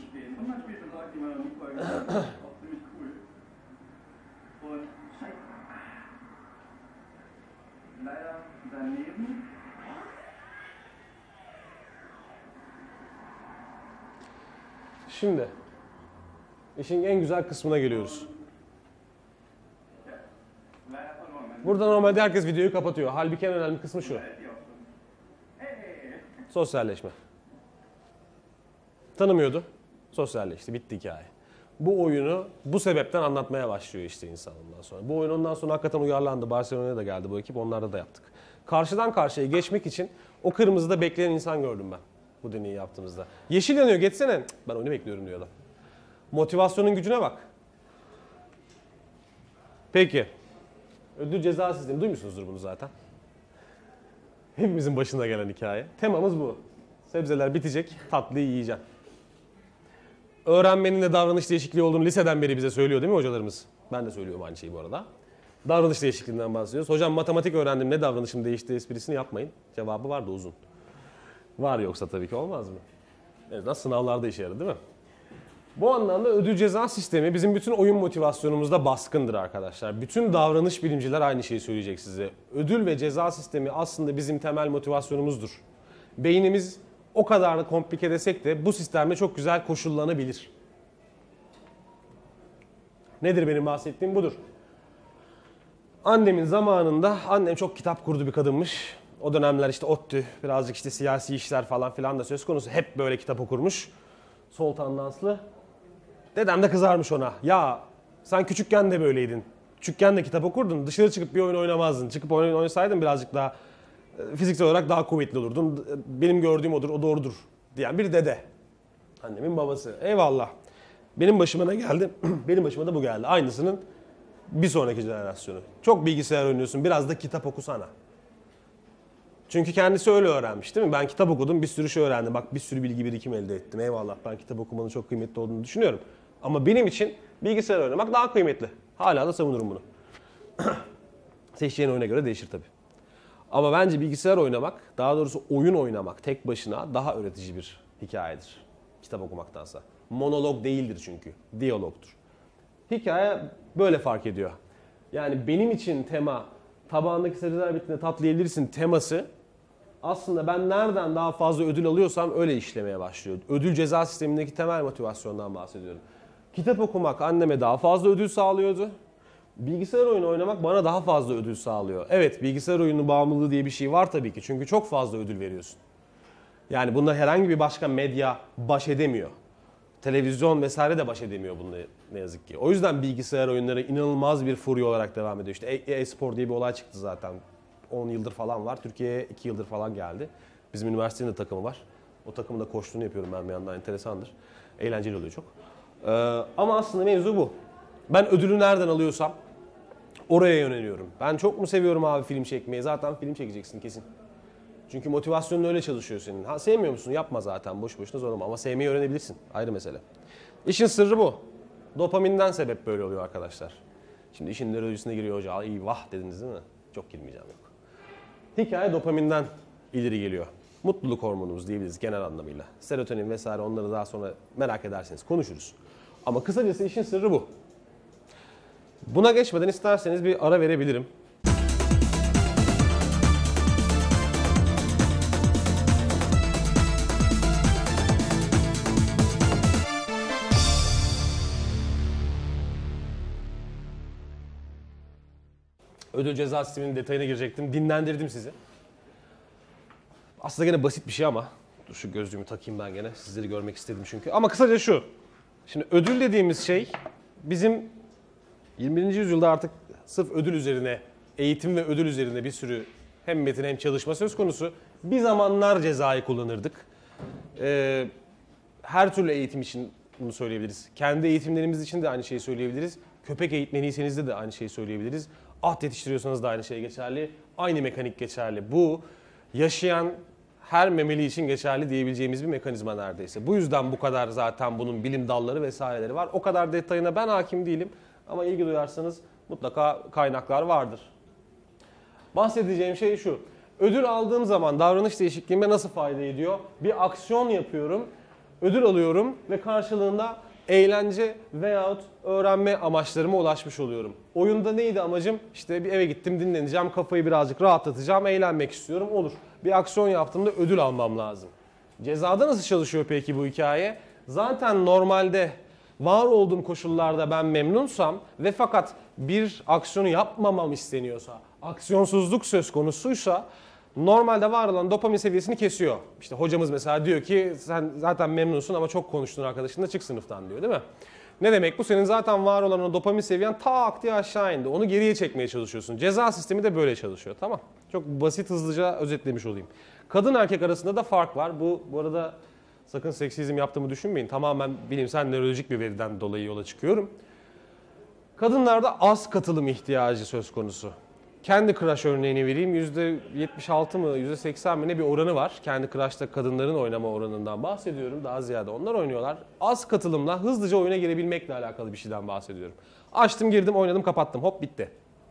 Şimdi işin en güzel kısmına geliyoruz. Burada normalde herkes videoyu kapatıyor. Halbuki en önemli kısmı şu. Sosyalleşme. Tanımıyordu. Sosyalleşti. Bitti hikaye. Bu oyunu bu sebepten anlatmaya başlıyor işte insan ondan sonra. Bu oyun ondan sonra hakikaten uyarlandı. Barcelona'ya da geldi bu ekip. Onlarda da yaptık. Karşıdan karşıya geçmek için o kırmızıda bekleyen insan gördüm ben. Bu deneyi yaptığımızda. Yeşil yanıyor geçsene. Cık, ben oyunu bekliyorum diyor adam. Motivasyonun gücüne bak. Peki. Ödül ceza sistemi. Duymuşsunuzdur bunu zaten. Hepimizin başına gelen hikaye. Temamız bu. Sebzeler bitecek, tatlıyı yiyeceğim. Öğrenmenin de davranış değişikliği olduğunu liseden beri bize söylüyor değil mi hocalarımız? Ben de söylüyorum aynı şeyi bu arada. Davranış değişikliğinden bahsediyoruz. Hocam matematik öğrendim, ne davranışım değişti esprisini yapmayın. Cevabı var da uzun. Var yoksa tabii ki olmaz mı? En azından sınavlarda işe yaradı değil mi? Bu anlamda ödül ceza sistemi bizim bütün oyun motivasyonumuzda baskındır arkadaşlar. Bütün davranış bilimciler aynı şeyi söyleyecek size. Ödül ve ceza sistemi aslında bizim temel motivasyonumuzdur. Beynimiz o kadar da komplike desek de bu sistemle çok güzel koşullanabilir. Nedir benim bahsettiğim? Budur. Annemin zamanında, annem çok kitap kurdu bir kadınmış. O dönemler işte ODTÜ, birazcık işte siyasi işler falan filan da söz konusu. Hep böyle kitap okurmuş. Sol tandanslı. Dedem de kızarmış ona. Ya sen küçükken de böyleydin. Küçükken de kitap okurdun. Dışarı çıkıp bir oyun oynamazdın. Çıkıp oyun oynasaydın birazcık daha fiziksel olarak daha kuvvetli olurdun. Benim gördüğüm odur, o doğrudur diyen bir dede. Annemin babası. Eyvallah. Benim başıma ne geldi? Benim başıma da bu geldi. Aynısının bir sonraki jenerasyonu. Çok bilgisayar oynuyorsun. Biraz da kitap okusana. Çünkü kendisi öyle öğrenmiş değil mi? Ben kitap okudum, bir sürü şey öğrendim. Bak bir sürü bilgi birikim elde ettim. Eyvallah, ben kitap okumanın çok kıymetli olduğunu düşünüyorum. Ama benim için bilgisayar oynamak daha kıymetli. Hala da savunurum bunu. Seçeceğin oyuna göre değişir tabii. Ama bence bilgisayar oynamak, daha doğrusu oyun oynamak tek başına daha öğretici bir hikayedir. Kitap okumaktansa. Monolog değildir çünkü. Diyalogtur. Hikaye böyle fark ediyor. Yani benim için tema, tabağındaki sebzeler bittiğinde tatlı yiyebilirsin teması aslında ben nereden daha fazla ödül alıyorsam öyle işlemeye başlıyor. Ödül ceza sistemindeki temel motivasyondan bahsediyorum. Kitap okumak anneme daha fazla ödül sağlıyordu. Bilgisayar oyunu oynamak bana daha fazla ödül sağlıyor. Evet, bilgisayar oyunu bağımlılığı diye bir şey var tabii ki. Çünkü çok fazla ödül veriyorsun. Yani bunda herhangi bir başka medya baş edemiyor. Televizyon vesaire de baş edemiyor bununla ne yazık ki. O yüzden bilgisayar oyunları inanılmaz bir furya olarak devam ediyor. İşte e-spor diye bir olay çıktı zaten. on yıldır falan var. Türkiye'ye iki yıldır falan geldi. Bizim üniversitenin de takımı var. O takımın da koçluğunu yapıyorum ben bir yandan. Enteresandır. Eğlenceli oluyor çok. Ee, ama aslında mevzu bu. Ben ödülü nereden alıyorsam oraya yöneliyorum. Ben çok mu seviyorum abi film çekmeyi? Zaten film çekeceksin kesin. Çünkü motivasyonun öyle çalışıyor senin. Ha, sevmiyor musun? Yapma zaten. Boş boşuna zorlama. Ama sevmeyi öğrenebilirsin. Ayrı mesele. İşin sırrı bu. Dopaminden sebep böyle oluyor arkadaşlar. Şimdi işin nörolojisine giriyor hoca. İyi vah dediniz değil mi? Çok girmeyeceğim yok. Hikaye dopaminden ileri geliyor. Mutluluk hormonumuz diyebiliriz genel anlamıyla. Serotonin vesaire onları daha sonra merak ederseniz konuşuruz. Ama kısacası işin sırrı bu. Buna geçmeden isterseniz bir ara verebilirim. Ödül ceza sisteminin detayına girecektim. Dinlendirdim sizi. Aslında gene basit bir şey ama. Dur şu gözlüğümü takayım ben gene. Sizleri görmek istedim çünkü. Ama kısaca şu. Şimdi ödül dediğimiz şey bizim yirmi birinci yüzyılda artık sırf ödül üzerine, eğitim ve ödül üzerine bir sürü hem metin hem çalışma söz konusu. Bir zamanlar cezayı kullanırdık. Ee, her türlü eğitim için bunu söyleyebiliriz. Kendi eğitimlerimiz için de aynı şeyi söyleyebiliriz. Köpek eğitmeniyseniz de, de aynı şeyi söyleyebiliriz. At yetiştiriyorsanız da aynı şey geçerli. Aynı mekanik geçerli. Bu yaşayan her memeli için geçerli diyebileceğimiz bir mekanizma neredeyse. Bu yüzden bu kadar zaten bunun bilim dalları vesaireleri var. O kadar detayına ben hakim değilim ama ilgi duyarsanız mutlaka kaynaklar vardır. Bahsedeceğim şey şu. Ödül aldığım zaman davranış değişikliğime nasıl fayda ediyor? Bir aksiyon yapıyorum, ödül alıyorum ve karşılığında eğlence veyahut öğrenme amaçlarıma ulaşmış oluyorum. Oyunda neydi amacım? İşte bir eve gittim, dinleneceğim, kafayı birazcık rahatlatacağım, eğlenmek istiyorum. Olur. Bir aksiyon yaptığımda ödül almam lazım. Cezada nasıl çalışıyor peki bu hikaye? Zaten normalde var olduğum koşullarda ben memnunsam ve fakat bir aksiyonu yapmamam isteniyorsa, aksiyonsuzluk söz konusuysa normalde var olan dopamin seviyesini kesiyor. İşte hocamız mesela diyor ki sen zaten memnunsun ama çok konuştun arkadaşınla, çık sınıftan diyor, değil mi? Ne demek bu? Senin zaten var olan o dopamin seviyen tak diye aşağı indi. Onu geriye çekmeye çalışıyorsun. Ceza sistemi de böyle çalışıyor. Tamam. Çok basit, hızlıca özetlemiş olayım. Kadın erkek arasında da fark var. Bu bu arada sakın seksizm yaptığımı düşünmeyin. Tamamen bilimsel nörolojik bir veriden dolayı yola çıkıyorum. Kadınlarda az katılım ihtiyacı söz konusu. Kendi crush örneğini vereyim. yüzde yetmiş altı mı, yüzde seksen mi ne bir oranı var. Kendi crush'ta kadınların oynama oranından bahsediyorum. Daha ziyade onlar oynuyorlar. Az katılımla hızlıca oyuna girebilmekle alakalı bir şeyden bahsediyorum. Açtım, girdim, oynadım, kapattım. Hop, bitti.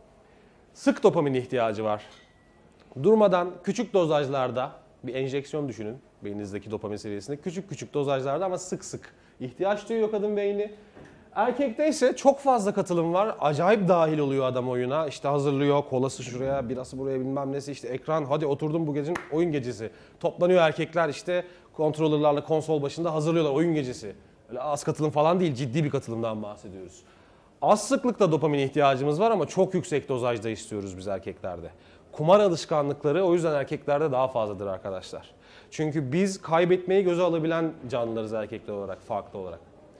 Sık dopamin ihtiyacı var. Durmadan küçük dozajlarda bir enjeksiyon düşünün beyninizdeki dopamin seviyesinde. Küçük küçük dozajlarda ama sık sık ihtiyaç duyuyor kadın beyni. Erkekte ise çok fazla katılım var. Acayip dahil oluyor adam oyuna. İşte hazırlıyor, kolası şuraya, birası buraya, bilmem nesi, işte ekran, hadi oturdum bu gecenin oyun gecesi. Toplanıyor erkekler işte kontrolörlerle konsol başında hazırlıyorlar oyun gecesi. Öyle az katılım falan değil, ciddi bir katılımdan bahsediyoruz. Az sıklıkta dopamin ihtiyacımız var ama çok yüksek dozajda istiyoruz biz erkeklerde. Kumar alışkanlıkları o yüzden erkeklerde daha fazladır arkadaşlar. Çünkü biz kaybetmeyi göze alabilen canlılarız erkekler olarak, farklı olarak.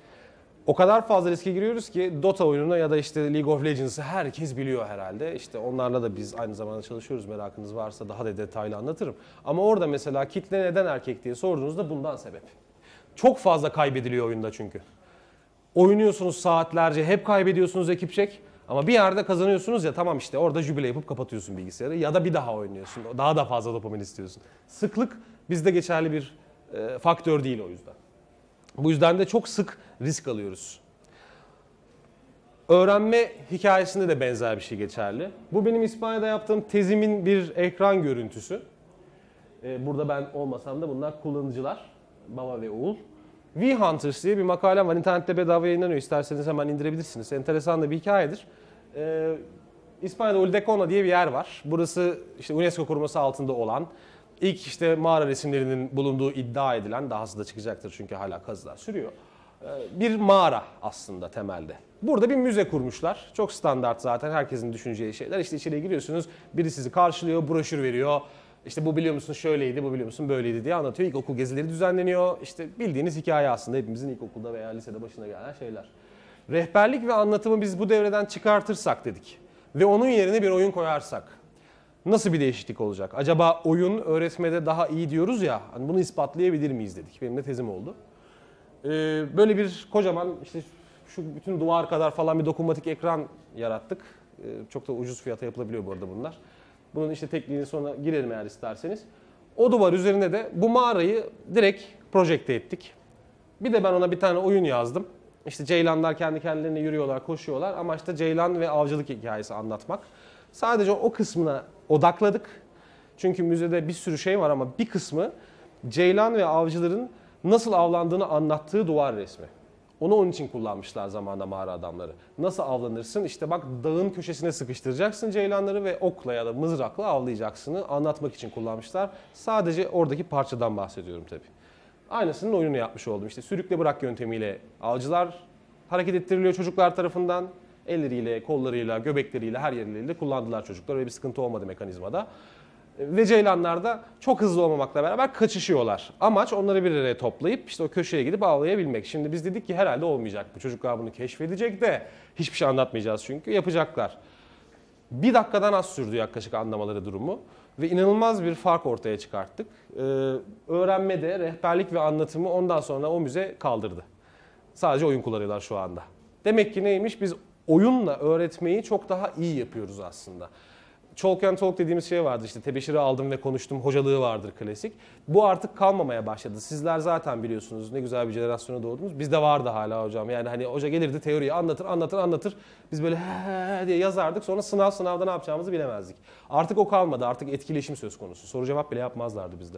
O kadar fazla riske giriyoruz ki Dota oyununa ya da işte League of Legends'ı herkes biliyor herhalde. İşte onlarla da biz aynı zamanda çalışıyoruz. Merakınız varsa daha da detaylı anlatırım. Ama orada mesela kitle neden erkek diye sorduğunuzda bundan sebep. Çok fazla kaybediliyor oyunda çünkü. Oynuyorsunuz saatlerce, hep kaybediyorsunuz ekipçek. Ama bir yerde kazanıyorsunuz ya, tamam işte orada jübile yapıp kapatıyorsun bilgisayarı. Ya da bir daha oynuyorsun. Daha da fazla dopamin istiyorsun. Sıklık bizde geçerli bir e, faktör değil o yüzden. Bu yüzden de çok sık risk alıyoruz. Öğrenme hikayesinde de benzer bir şey geçerli. Bu benim İspanya'da yaptığım tezimin bir ekran görüntüsü. Ee, burada ben olmasam da bunlar kullanıcılar. Baba ve oğul. V-Hunters diye bir makalem var. İnternette bedava yayınlanıyor. İsterseniz hemen indirebilirsiniz. Enteresan da bir hikayedir. Ee, İspanya'da Ulldecona diye bir yer var. Burası işte UNESCO koruması altında olan, İlk işte mağara resimlerinin bulunduğu iddia edilen, dahası da çıkacaktır çünkü hala kazılar sürüyor, bir mağara aslında temelde. Burada bir müze kurmuşlar. Çok standart zaten herkesin düşüneceği şeyler. İşte içeriye giriyorsunuz, biri sizi karşılıyor, broşür veriyor. İşte bu biliyor musun şöyleydi, bu biliyor musun böyleydi diye anlatıyor. İlkokul gezileri düzenleniyor. İşte bildiğiniz hikaye aslında hepimizin ilkokulda veya lisede başına gelen şeyler. Rehberlik ve anlatımı biz bu devreden çıkartırsak dedik ve onun yerine bir oyun koyarsak nasıl bir değişiklik olacak? Acaba oyun öğretmede daha iyi diyoruz ya, hani bunu ispatlayabilir miyiz dedik. Benim de tezim oldu. Ee, böyle bir kocaman işte şu bütün duvar kadar falan bir dokunmatik ekran yarattık. Ee, çok da ucuz fiyata yapılabiliyor bu arada bunlar. Bunun işte tekniğini sonra girelim eğer isterseniz. O duvar üzerine de bu mağarayı direkt projekte ettik. Bir de ben ona bir tane oyun yazdım. İşte ceylanlar kendi kendilerine yürüyorlar, koşuyorlar. Amaç da ceylan ve avcılık hikayesi anlatmak. Sadece o kısmına odakladık. Çünkü müzede bir sürü şey var ama bir kısmı ceylan ve avcıların nasıl avlandığını anlattığı duvar resmi. Onu onun için kullanmışlar zamanında mağara adamları. Nasıl avlanırsın? İşte bak, dağın köşesine sıkıştıracaksın ceylanları ve okla ya da mızrakla avlayacaksını anlatmak için kullanmışlar. Sadece oradaki parçadan bahsediyorum tabii. Aynısının oyununu yapmış oldum. İşte sürükle bırak yöntemiyle avcılar hareket ettiriliyor çocuklar tarafından. Elleriyle, kollarıyla, göbekleriyle, her yerleriyle kullandılar çocuklar. Öyle bir sıkıntı olmadı mekanizmada. Ve ceylanlar da çok hızlı olmamakla beraber kaçışıyorlar. Amaç onları bir araya toplayıp işte o köşeye gidip avlayabilmek. Şimdi biz dedik ki herhalde olmayacak. Bu çocuklar bunu keşfedecek de hiçbir şey anlatmayacağız çünkü yapacaklar. Bir dakikadan az sürdü yaklaşık anlamaları durumu. Ve inanılmaz bir fark ortaya çıkarttık. Ee, öğrenmede, rehberlik ve anlatımı ondan sonra o müze kaldırdı. Sadece oyun kullanıyorlar şu anda. Demek ki neymiş? Biz oyunla öğretmeyi çok daha iyi yapıyoruz aslında. Talk and talk dediğimiz şey vardı, işte tebeşiri aldım ve konuştum hocalığı vardır klasik. Bu artık kalmamaya başladı. Sizler zaten biliyorsunuz ne güzel bir jenerasyona doğdunuz. Bizde vardı hala hocam. Yani hani hoca gelirdi, teoriyi anlatır anlatır anlatır. Biz böyle he diye yazardık, sonra sınav sınavda ne yapacağımızı bilemezdik. Artık o kalmadı, artık etkileşim söz konusu. Soru cevap bile yapmazlardı bizde.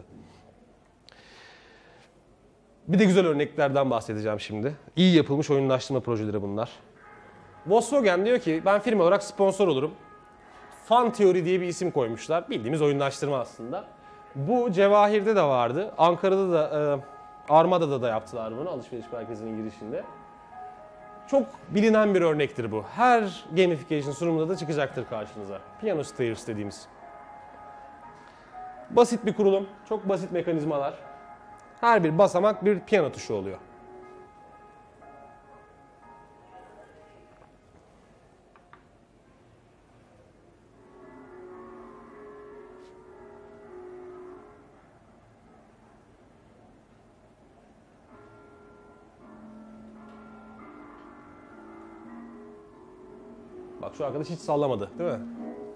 Bir de güzel örneklerden bahsedeceğim şimdi. İyi yapılmış oyunlaştırma projeleri bunlar. Volkswagen diyor ki ben firma olarak sponsor olurum. Fun Theory diye bir isim koymuşlar. Bildiğimiz oyunlaştırma aslında. Bu Cevahir'de de vardı. Ankara'da da, e, Armada'da da yaptılar bunu, alışveriş merkezinin girişinde. Çok bilinen bir örnektir bu. Her gamification sunumunda da çıkacaktır karşınıza. Piano Stairs dediğimiz. Basit bir kurulum, çok basit mekanizmalar. Her bir basamak bir piyano tuşu oluyor. Bak şu arkadaş hiç sallamadı, değil mi?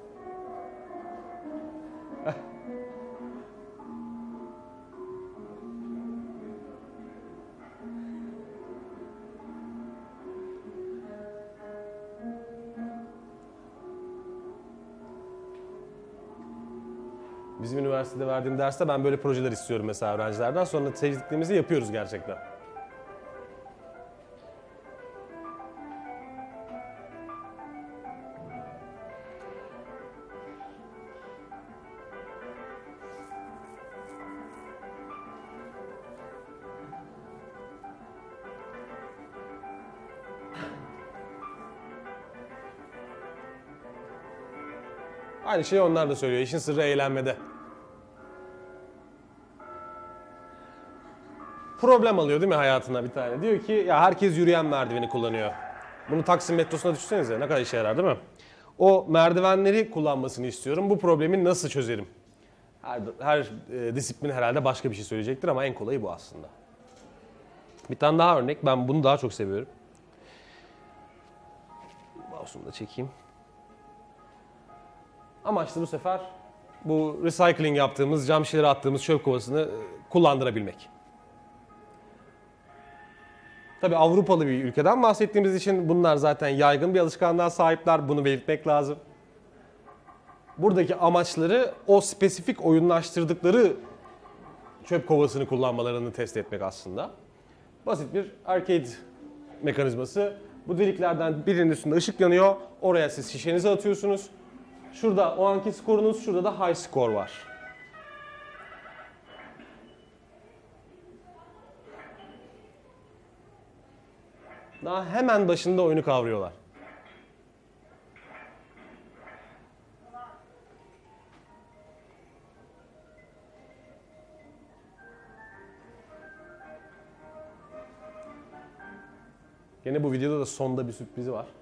Heh. Bizim üniversitede verdiğim derste ben böyle projeler istiyorum mesela öğrencilerden. Sonra sevdiklerimizi yapıyoruz gerçekten. Aynı şeyi onlar da söylüyor. İşin sırrı eğlenmede. Problem alıyor değil mi hayatına bir tane? Diyor ki ya herkes yürüyen merdiveni kullanıyor. Bunu Taksim metrosuna düşünsenize ne kadar işe yarar değil mi? O merdivenleri kullanmasını istiyorum. Bu problemi nasıl çözerim? Her, her e, disiplin herhalde başka bir şey söyleyecektir ama en kolayı bu aslında. Bir tane daha örnek. Ben bunu daha çok seviyorum. Mouse'umu da çekeyim. Amaçlı bu sefer bu recycling yaptığımız, cam şişeleri attığımız çöp kovasını kullandırabilmek. Tabii Avrupalı bir ülkeden bahsettiğimiz için bunlar zaten yaygın bir alışkanlığa sahipler. Bunu belirtmek lazım. Buradaki amaçları o spesifik oyunlaştırdıkları çöp kovasını kullanmalarını test etmek aslında. Basit bir arcade mekanizması. Bu deliklerden birinin üstünde ışık yanıyor. Oraya siz şişenizi atıyorsunuz. Şurada o anki skorunuz, şurada da high score var. Daha hemen başında oyunu kavruyorlar. Gene bu videoda da sonda bir sürprizi var.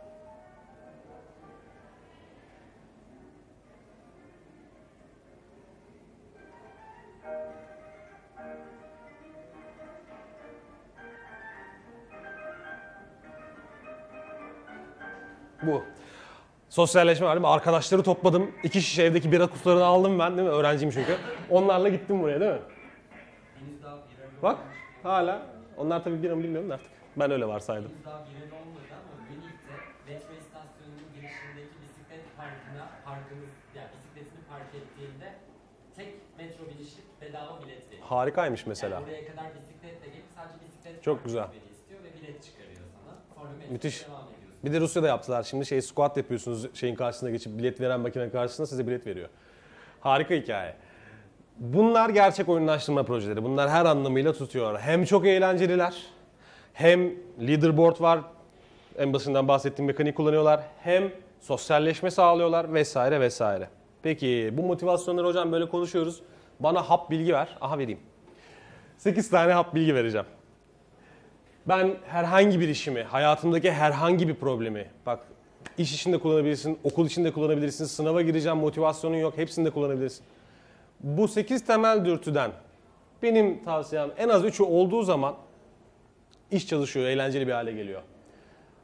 Bu. Sosyalleşme var değil mi? Arkadaşları topladım. İki şişe evdeki bira kutularını aldım ben değil mi? Öğrenciyim çünkü. Onlarla gittim buraya değil mi? Henüz daha bira Bak hala. Onlar tabii bira mı bilmiyorum da artık. Ben öyle varsaydım. Henüz daha bira olmadı ama Münih'te metro istasyonunun girişindeki bisiklet parkına, parkınız, yani bisikletini park ettiğinde tek metro binişi bedava bilet veriyor. Harikaymış mesela. Yani buraya kadar bisikletle gelip sadece bisiklet Çok park güzel. etmeni istiyor ve bilet çıkarıyor sana. Sonra metroya Müthiş. devam ediyorsun. Bir de Rusya'da yaptılar. Şimdi şey squat yapıyorsunuz şeyin karşısına geçip bilet veren makinenin karşısına size bilet veriyor. Harika hikaye. Bunlar gerçek oyunlaştırma projeleri. Bunlar her anlamıyla tutuyor. Hem çok eğlenceliler, hem leaderboard var, en basitinden bahsettiğim mekaniği kullanıyorlar, hem sosyalleşme sağlıyorlar vesaire vesaire. Peki bu motivasyonları hocam böyle konuşuyoruz. Bana hap bilgi ver. Aha vereyim. sekiz tane hap bilgi vereceğim. Ben herhangi bir işimi, hayatımdaki herhangi bir problemi, bak iş içinde kullanabilirsin, okul içinde kullanabilirsin, sınava gireceğim, motivasyonun yok, hepsinde kullanabilirsin. Bu sekiz temel dürtüden benim tavsiyem en az üçü olduğu zaman iş çalışıyor, eğlenceli bir hale geliyor.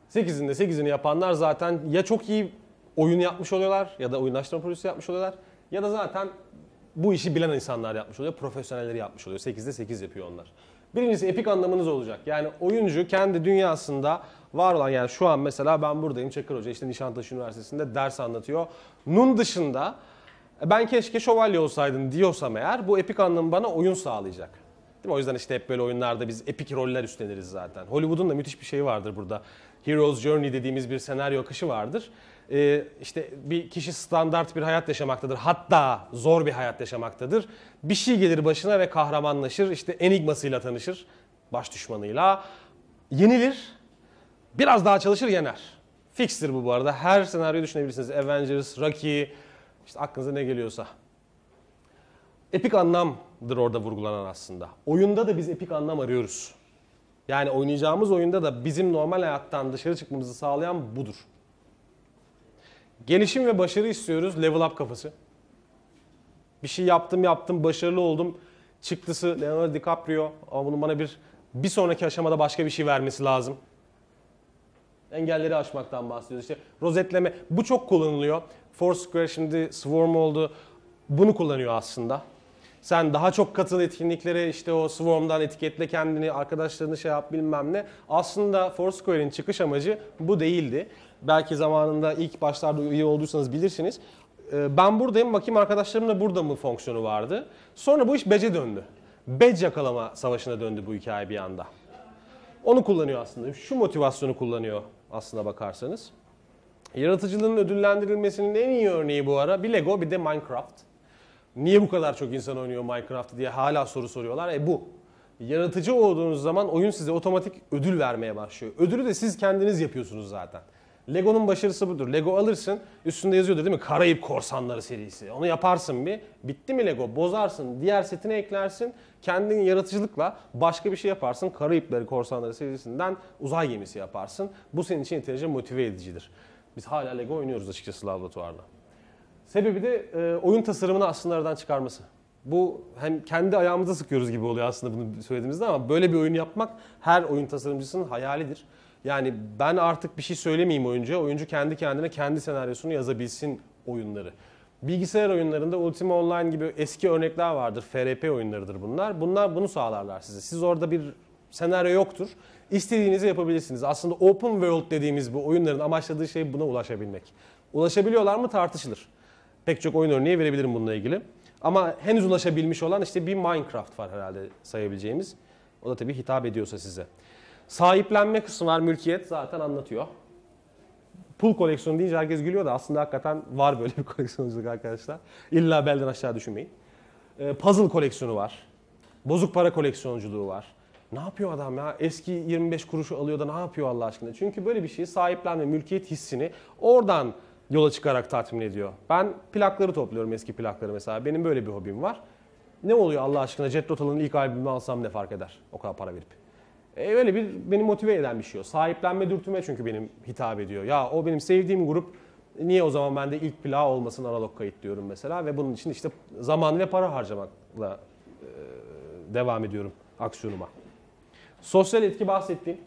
sekizinde sekizini yapanlar zaten ya çok iyi oyun yapmış oluyorlar ya da oyunlaştırma projesi yapmış oluyorlar ya da zaten bu işi bilen insanlar yapmış oluyor, profesyonelleri yapmış oluyor. sekizde sekiz yapıyor onlar. Birincisi epik anlamınız olacak. Yani oyuncu kendi dünyasında var olan, yani şu an mesela ben buradayım, Çakır Hoca işte Nişantaşı Üniversitesi'nde ders anlatıyor. Nun dışında ben keşke şövalye olsaydım diyorsam eğer bu epik anlamı bana oyun sağlayacak. Değil mi? O yüzden işte hep böyle oyunlarda biz epik roller üstleniriz zaten. Hollywood'un da müthiş bir şeyi vardır burada. Hero's Journey dediğimiz bir senaryo akışı vardır. Ee, işte bir kişi standart bir hayat yaşamaktadır. Hatta zor bir hayat yaşamaktadır. Bir şey gelir başına ve kahramanlaşır. İşte enigmasıyla tanışır. Baş düşmanıyla. Yenilir. Biraz daha çalışır, yener. Fixtir bu bu arada. Her senaryoyu düşünebilirsiniz. Avengers, Rocky, işte aklınıza ne geliyorsa. Epik anlamdır orada vurgulanan aslında. Oyunda da biz epik anlam arıyoruz. Yani oynayacağımız oyunda da bizim normal hayattan dışarı çıkmamızı sağlayan budur. Gelişim ve başarı istiyoruz. Level up kafası. Bir şey yaptım yaptım başarılı oldum. Çıktısı Leonardo DiCaprio, ama bunun bana bir bir sonraki aşamada başka bir şey vermesi lazım. Engelleri aşmaktan bahsediyoruz. İşte rozetleme, bu çok kullanılıyor. Foursquare şimdi Swarm oldu. Bunu kullanıyor aslında. Sen daha çok katıl etkinliklere, işte o Swarm'dan etiketle kendini, arkadaşlarını şey yap bilmem ne. Aslında Foursquare'in çıkış amacı bu değildi. Belki zamanında ilk başlarda üye olduysanız bilirsiniz. Ben buradayım, bakayım arkadaşlarım da burada mı fonksiyonu vardı. Sonra bu iş badge'e döndü. Badge yakalama savaşına döndü bu hikaye bir anda. Onu kullanıyor aslında. Şu motivasyonu kullanıyor aslına bakarsanız. Yaratıcılığın ödüllendirilmesinin en iyi örneği bu ara bir Lego, bir de Minecraft. Niye bu kadar çok insan oynuyor Minecraft diye hala soru soruyorlar. E bu. Yaratıcı olduğunuz zaman oyun size otomatik ödül vermeye başlıyor. Ödülü de siz kendiniz yapıyorsunuz zaten. Lego'nun başarısı budur. Lego alırsın, üstünde yazıyordur değil mi? Karayip Korsanları serisi. Onu yaparsın bir. Bitti mi Lego? Bozarsın. Diğer setine eklersin. Kendin yaratıcılıkla başka bir şey yaparsın. Karayipleri Korsanları serisinden uzay gemisi yaparsın. Bu senin için yeterince motive edicidir. Biz hala Lego oynuyoruz açıkçası laboratuvarda. Sebebi de e, oyun tasarımını aslında aradan çıkarması. Bu hem kendi ayağımıza sıkıyoruz gibi oluyor aslında bunu söylediğimizde, ama böyle bir oyun yapmak her oyun tasarımcısının hayalidir. Yani ben artık bir şey söylemeyeyim oyuncuya, oyuncu kendi kendine kendi senaryosunu yazabilsin oyunları. Bilgisayar oyunlarında Ultima Online gibi eski örnekler vardır, F R P oyunlarıdır bunlar. Bunlar bunu sağlarlar size. Siz orada bir senaryo yoktur. İstediğinizi yapabilirsiniz. Aslında open world dediğimiz bu oyunların amaçladığı şey buna ulaşabilmek. Ulaşabiliyorlar mı tartışılır. Pek çok oyun örneği verebilirim bununla ilgili. Ama henüz ulaşabilmiş olan işte bir Minecraft var herhalde sayabileceğimiz. O da tabii hitap ediyorsa size. Sahiplenme kısmı var, mülkiyet zaten anlatıyor. Pul koleksiyonu deyince herkes gülüyor da aslında hakikaten var böyle bir koleksiyonculuk arkadaşlar. İlla belden aşağı düşünmeyin. Ee, puzzle koleksiyonu var. Bozuk para koleksiyonculuğu var. Ne yapıyor adam ya? Eski yirmi beş kuruşu alıyor da ne yapıyor Allah aşkına? Çünkü böyle bir şeyi sahiplenme, mülkiyet hissini oradan yola çıkarak tatmin ediyor. Ben plakları topluyorum, eski plakları mesela. Benim böyle bir hobim var. Ne oluyor Allah aşkına? Jet Total'ın ilk albümünü alsam ne fark eder? O kadar para verip. E öyle bir beni motive eden bir şey o. Sahiplenme dürtüme çünkü benim hitap ediyor. Ya o benim sevdiğim grup, niye o zaman ben de ilk plağı olmasın analog kayıt diyorum mesela. Ve bunun için işte zaman ve para harcamakla e, devam ediyorum aksiyonuma. Sosyal etki bahsettiğim.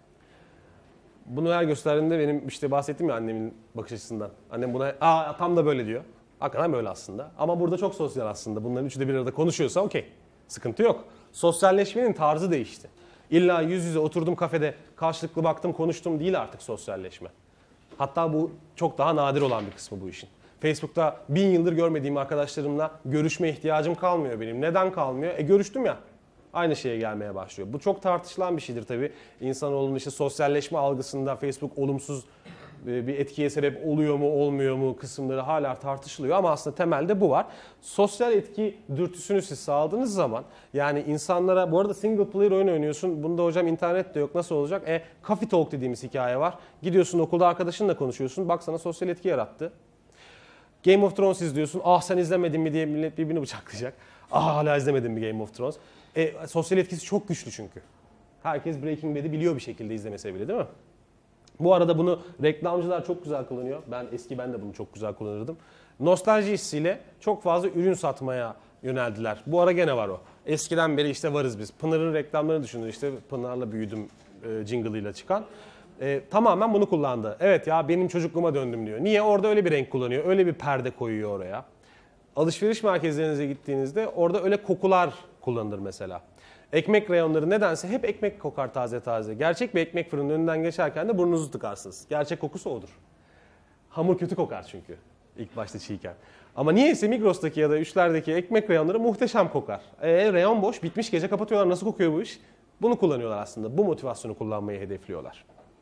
Bunu her gösterdiğimde benim işte bahsettim ya annemin bakış açısından. Annem buna aa tam da böyle diyor. Hakikaten böyle aslında. Ama burada çok sosyal aslında. Bunların üçü de bir arada konuşuyorsa okey. Sıkıntı yok. Sosyalleşmenin tarzı değişti. İlla yüz yüze oturdum kafede, karşılıklı baktım, konuştum değil artık sosyalleşme. Hatta bu çok daha nadir olan bir kısmı bu işin. Facebook'ta bin yıldır görmediğim arkadaşlarımla görüşme ihtiyacım kalmıyor benim. Neden kalmıyor? E görüştüm ya. Aynı şeye gelmeye başlıyor. Bu çok tartışılan bir şeydir tabii. İnsanoğlunun işte sosyalleşme algısında Facebook olumsuz bir etkiye sebep oluyor mu olmuyor mu kısımları hala tartışılıyor, ama aslında temelde bu var. Sosyal etki dürtüsünü siz sağladığınız zaman, yani insanlara, bu arada single player oyun oynuyorsun, bunda hocam internet de yok nasıl olacak? E Coffee Talk dediğimiz hikaye var. Gidiyorsun okulda arkadaşınla konuşuyorsun, bak sana sosyal etki yarattı. Game of Thrones izliyorsun, ah sen izlemedin mi diye millet birbirini bıçaklayacak. Ah hala izlemedin mi Game of Thrones? E, sosyal etkisi çok güçlü çünkü. Herkes Breaking Bad'i biliyor bir şekilde, izlemese bile değil mi? Bu arada bunu reklamcılar çok güzel kullanıyor. Ben eski ben de bunu çok güzel kullanırdım. Nostalji hissiyle çok fazla ürün satmaya yöneldiler. Bu ara gene var o. Eskiden beri işte varız biz. Pınar'ın reklamlarını düşünün, işte Pınar'la büyüdüm e, jingle'ıyla çıkan. E, tamamen bunu kullandı. Evet ya benim çocukluğuma döndüm diyor. Niye? Orada öyle bir renk kullanıyor. Öyle bir perde koyuyor oraya. Alışveriş merkezlerinize gittiğinizde orada öyle kokular kullanılır mesela. Ekmek reyonları nedense hep ekmek kokar taze taze. Gerçek bir ekmek fırının önünden geçerken de burnunuzu tıkarsınız. Gerçek kokusu odur. Hamur kötü kokar çünkü ilk başta çiğken. Ama niyeyse Migros'taki ya da Üçler'deki ekmek reyonları muhteşem kokar. E, reyon boş, bitmiş, gece kapatıyorlar. Nasıl kokuyor bu iş? Bunu kullanıyorlar aslında. Bu motivasyonu kullanmayı hedefliyorlar.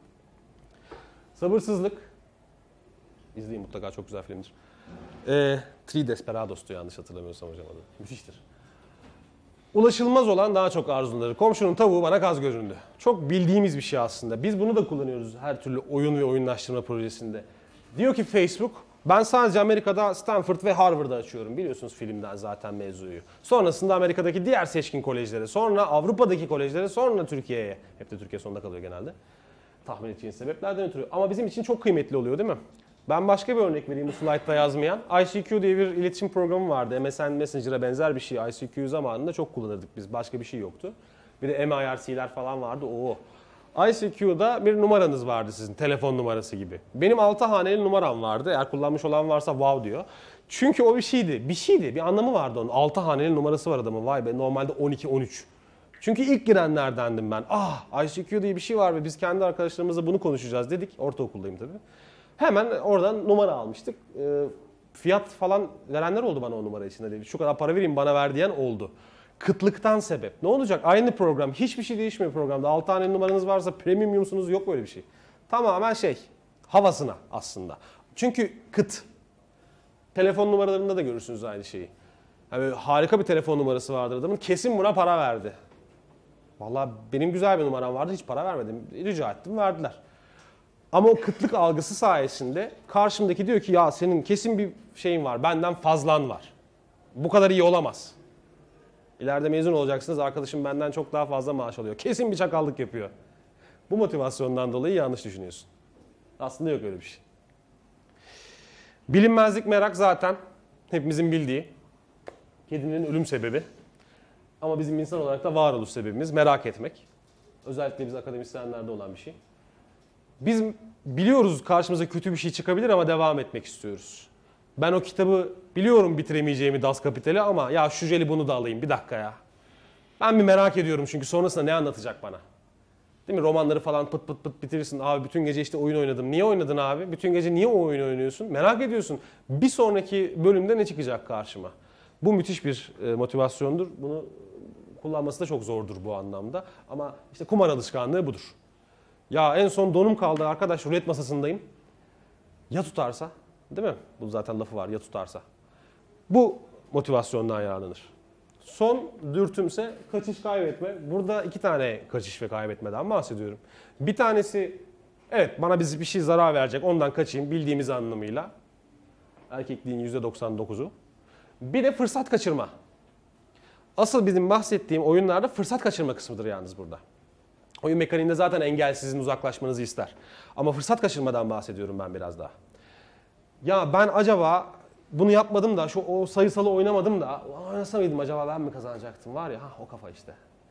Sabırsızlık. İzleyin mutlaka, çok güzel filmdir. E, Three Desperados'tu yanlış hatırlamıyorsam hocam adı. Müthiştir. Ulaşılmaz olan daha çok arzuları. Komşunun tavuğu bana gaz göründü. Çok bildiğimiz bir şey aslında. Biz bunu da kullanıyoruz her türlü oyun ve oyunlaştırma projesinde. Diyor ki Facebook, ben sadece Amerika'da Stanford ve Harvard'ı açıyorum. Biliyorsunuz filmden zaten mevzuyu. Sonrasında Amerika'daki diğer seçkin kolejlere, sonra Avrupa'daki kolejlere, sonra Türkiye'ye. Hep de Türkiye sonunda kalıyor genelde. Tahmin edeceğiniz sebeplerden ötürü. Ama bizim için çok kıymetli oluyor değil mi? Ben başka bir örnek vereyim bu slaytta yazmayan. I C Q diye bir iletişim programı vardı. M S N Messenger'a benzer bir şey. I C Q zamanında çok kullanırdık biz. Başka bir şey yoktu. Bir de M I R C'ler falan vardı. Oo. I C Q'da bir numaranız vardı sizin. Telefon numarası gibi. Benim altı haneli numaram vardı. Eğer kullanmış olan varsa wow diyor. Çünkü o bir şeydi. Bir şeydi. Bir anlamı vardı onun. altı haneli numarası var adamın. Vay be, normalde on iki on üç. Çünkü ilk girenlerdendim ben. Ah, I C Q diye bir şey var ve biz kendi arkadaşlarımızla bunu konuşacağız dedik. Ortaokuldayım tabii. Hemen oradan numara almıştık. E, fiyat falan verenler oldu bana o numara için. Hani şu kadar para vereyim bana ver diyen oldu. Kıtlıktan sebep. Ne olacak? Aynı program. Hiçbir şey değişmiyor programda. altı tane numaranız varsa premiumsunuz, yok böyle bir şey. Tamamen şey, havasına aslında. Çünkü kıt. Telefon numaralarında da görürsünüz aynı şeyi. Yani harika bir telefon numarası vardır adamın. Kesin buna para verdi. Vallahi benim güzel bir numaram vardı. Hiç para vermedim. Rica ettim, verdiler. Ama o kıtlık algısı sayesinde karşımdaki diyor ki ya senin kesin bir şeyin var, benden fazlan var. Bu kadar iyi olamaz. İleride mezun olacaksınız, arkadaşım benden çok daha fazla maaş alıyor. Kesin bir çakallık yapıyor. Bu motivasyondan dolayı yanlış düşünüyorsun. Aslında yok öyle bir şey. Bilinmezlik, merak zaten hepimizin bildiği. Kedinin ölüm sebebi. Ama bizim insan olarak da varoluş sebebimiz merak etmek. Özellikle biz akademisyenlerde olan bir şey. Biz biliyoruz karşımıza kötü bir şey çıkabilir ama devam etmek istiyoruz. Ben o kitabı biliyorum bitiremeyeceğimi, Das Kapital'i, ama ya şu jelibonu da alayım bir dakika ya. Ben bir merak ediyorum çünkü sonrasında ne anlatacak bana. Değil mi? Romanları falan pıt pıt pıt bitirirsin. Abi bütün gece işte oyun oynadım. Niye oynadın abi? Bütün gece niye o oyunu oynuyorsun? Merak ediyorsun. Bir sonraki bölümde ne çıkacak karşıma? Bu müthiş bir motivasyondur. Bunu kullanması da çok zordur bu anlamda. Ama işte kumar alışkanlığı budur. Ya en son donum kaldı arkadaş, rulet masasındayım. Ya tutarsa? Değil mi? Bu zaten lafı var, ya tutarsa. Bu motivasyondan yararlanır. Son dürtümse kaçış kaybetme. Burada iki tane kaçış ve kaybetmeden bahsediyorum. Bir tanesi, evet bana bir şey zarar verecek, ondan kaçayım bildiğimiz anlamıyla. Erkekliğin yüzde doksan dokuzu. Bir de fırsat kaçırma. Asıl bizim bahsettiğim oyunlarda fırsat kaçırma kısmıdır yalnız burada. Oyun mekaniğinde zaten engelsizin uzaklaşmanızı ister. Ama fırsat kaçırmadan bahsediyorum ben biraz daha. Ya ben acaba bunu yapmadım da, şu o sayısalı oynamadım da, oynasa mıydım acaba, ben mi kazanacaktım, var ya, ha o kafa işte.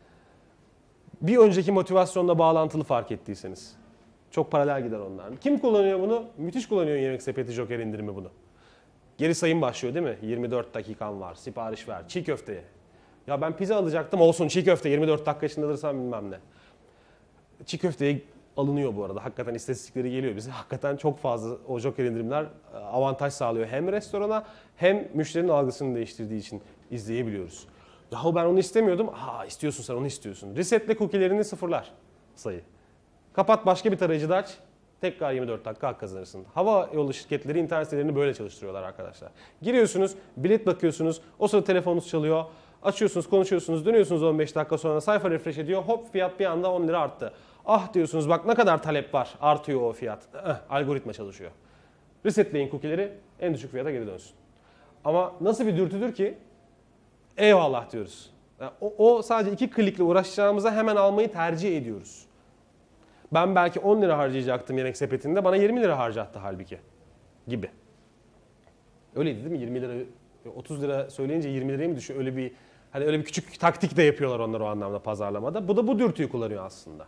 Bir önceki motivasyonla bağlantılı fark ettiyseniz. Çok paralel gider onlar. Kim kullanıyor bunu? Müthiş kullanıyor Yemek Sepeti Joker indirimi bunu. Geri sayım başlıyor değil mi? yirmi dört dakikan var, sipariş ver, çiğ köfteye. Ya ben pizza alacaktım, olsun çiğ köfte, yirmi dört dakika içinde alırsam bilmem ne. Çiğ köfteye alınıyor bu arada. Hakikaten istatistikleri geliyor bize. Hakikaten çok fazla o Joker indirimler avantaj sağlıyor. Hem restorana hem müşterinin algısını değiştirdiği için izleyebiliyoruz. Yahu ben onu istemiyordum. Ha istiyorsun, sen onu istiyorsun. Resetle cookie'lerini sıfırlar sayı. Kapat, başka bir tarayıcıda aç. Tekrar yirmi dört dakika hak kazanırsın. Hava yolu şirketleri internet sitelerini böyle çalıştırıyorlar arkadaşlar. Giriyorsunuz, bilet bakıyorsunuz. O sırada telefonunuz çalıyor. Açıyorsunuz, konuşuyorsunuz, dönüyorsunuz on beş dakika sonra, sayfa refresh ediyor. Hop, fiyat bir anda on lira arttı. Ah diyorsunuz, bak ne kadar talep var, artıyor o fiyat. Eh, algoritma çalışıyor. Resetleyin cookie'leri, en düşük fiyata geri dönsün. Ama nasıl bir dürtüdür ki? Eyvallah diyoruz. Yani o, o sadece iki klikle uğraşacağımıza hemen almayı tercih ediyoruz. Ben belki on lira harcayacaktım Yemek Sepeti'nde, bana yirmi lira harcattı halbuki. Gibi. Öyleydi değil mi? yirmi lira, otuz lira söyleyince yirmi liraya mı düşüyor? Öyle bir, hani öyle bir küçük taktik de yapıyorlar onlar o anlamda pazarlamada. Bu da bu dürtüyü kullanıyor aslında.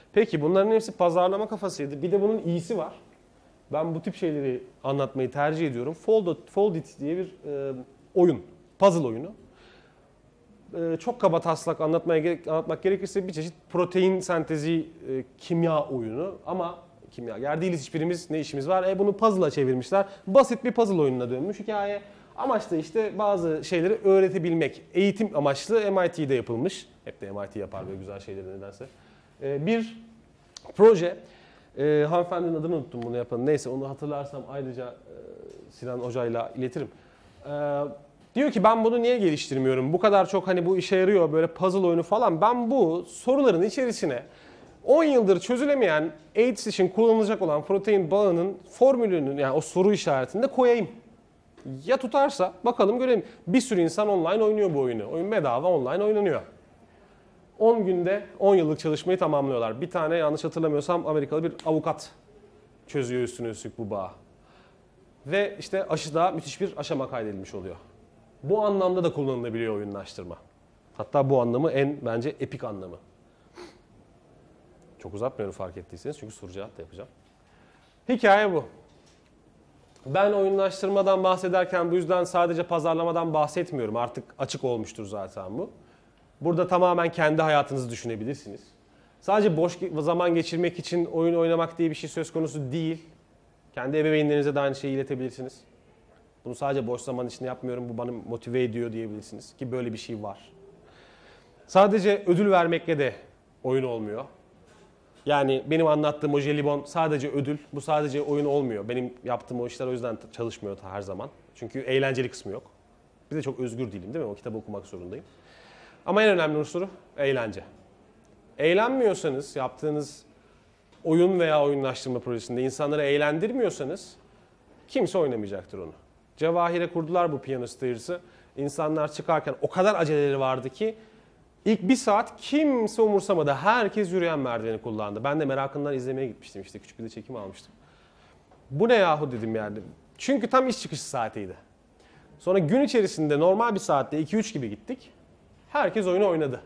Peki bunların hepsi pazarlama kafasıydı. Bir de bunun iyisi var. Ben bu tip şeyleri anlatmayı tercih ediyorum. Fold, Fold It diye bir e, oyun, puzzle oyunu. E, çok kaba taslak anlatmaya gerek, anlatmak gerekirse bir çeşit protein sentezi e, kimya oyunu. Ama kimyager değiliz hiçbirimiz, ne işimiz var? E bunu puzzle'a çevirmişler. Basit bir puzzle oyununa dönmüş hikaye. Amaç da işte bazı şeyleri öğretebilmek. Eğitim amaçlı M I T'de yapılmış. Hep de M I T yapar böyle güzel şeyleri nedense. E, bir proje. E, hanımefendinin adını unuttum bunu yapan. Neyse onu hatırlarsam ayrıca e, Sinan Hoca'yla iletirim. E, diyor ki ben bunu niye geliştirmiyorum? Bu kadar çok hani bu işe yarıyor böyle puzzle oyunu falan. Ben bu soruların içerisine on yıldır çözülemeyen AIDS için kullanılacak olan protein bağının formülünün yani o soru işaretini de koyayım. Ya tutarsa bakalım görelim. Bir sürü insan online oynuyor bu oyunu. Oyun bedava online oynanıyor. on günde on yıllık çalışmayı tamamlıyorlar. Bir tane yanlış hatırlamıyorsam Amerikalı bir avukat çözüyor üstüne üstlük bu bağı. Ve işte aşıda müthiş bir aşama kaydedilmiş oluyor. Bu anlamda da kullanılabiliyor oyunlaştırma. Hatta bu anlamı en bence epik anlamı. Çok uzatmıyorum fark ettiyseniz çünkü soru cevap da yapacağım. Hikaye bu. Ben oyunlaştırmadan bahsederken bu yüzden sadece pazarlamadan bahsetmiyorum. Artık açık olmuştur zaten bu. Burada tamamen kendi hayatınızı düşünebilirsiniz. Sadece boş zaman geçirmek için oyun oynamak diye bir şey söz konusu değil. Kendi ebeveynlerinize de aynı şeyi iletebilirsiniz. Bunu sadece boş zaman için yapmıyorum, bu bana motive ediyor diyebilirsiniz. Ki böyle bir şey var. Sadece ödül vermekle de oyun olmuyor. Yani benim anlattığım o jelibon sadece ödül, bu sadece oyun olmuyor. Benim yaptığım o işler o yüzden çalışmıyor her zaman. Çünkü eğlenceli kısmı yok. Bir de çok özgür değilim değil mi? O kitabı okumak zorundayım. Ama en önemli unsuru eğlence. Eğlenmiyorsanız, yaptığınız oyun veya oyunlaştırma projesinde insanları eğlendirmiyorsanız kimse oynamayacaktır onu. Cevahir'e kurdular bu Piano Stairs'ı. İnsanlar çıkarken o kadar aceleleri vardı ki ilk bir saat kimse umursamadı. Herkes yürüyen merdiveni kullandı. Ben de merakından izlemeye gitmiştim işte. Küçük bir de çekim almıştım. Bu ne yahu dedim yani. Çünkü tam iş çıkış saatiydi. Sonra gün içerisinde normal bir saatte iki üç gibi gittik. Herkes oyunu oynadı.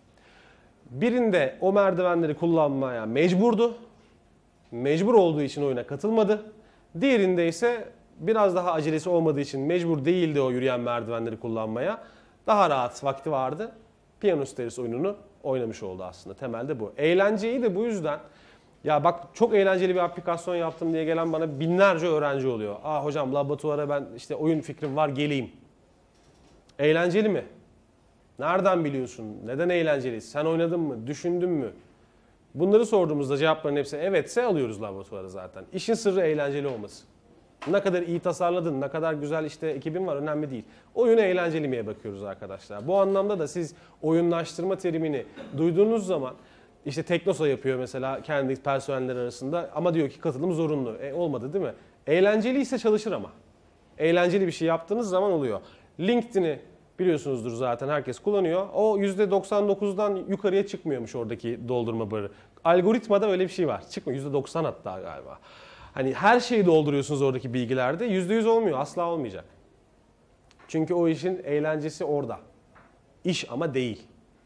Birinde o merdivenleri kullanmaya mecburdu. Mecbur olduğu için oyuna katılmadı. Diğerinde ise biraz daha acelesi olmadığı için mecbur değildi o yürüyen merdivenleri kullanmaya. Daha rahat vakti vardı. Piano Stairs oyununu oynamış oldu aslında. Temelde bu. Eğlenceyi de bu yüzden ya bak çok eğlenceli bir aplikasyon yaptım diye gelen bana binlerce öğrenci oluyor. Aa hocam laboratuvara ben işte oyun fikrim var geleyim. Eğlenceli mi? Nereden biliyorsun? Neden eğlenceli? Sen oynadın mı? Düşündün mü? Bunları sorduğumuzda cevapların hepsi evetse alıyoruz laboratuvara zaten. İşin sırrı eğlenceli olması. Ne kadar iyi tasarladın, ne kadar güzel işte ekibin var önemli değil. Oyunu eğlenceli miye bakıyoruz arkadaşlar. Bu anlamda da siz oyunlaştırma terimini duyduğunuz zaman işte Teknosa yapıyor mesela kendi personeller arasında ama diyor ki katılım zorunlu. E, olmadı değil mi? Eğlenceli ise çalışır ama. Eğlenceli bir şey yaptığınız zaman oluyor. LinkedIn'i biliyorsunuzdur zaten herkes kullanıyor. O yüzde doksan dokuzdan yukarıya çıkmıyormuş oradaki doldurma barı. Algoritmada öyle bir şey var. Çıkmıyor. yüzde doksan hatta galiba. Hani her şeyi dolduruyorsunuz oradaki bilgilerde. yüzde yüz olmuyor. Asla olmayacak. Çünkü o işin eğlencesi orada. İş ama değil.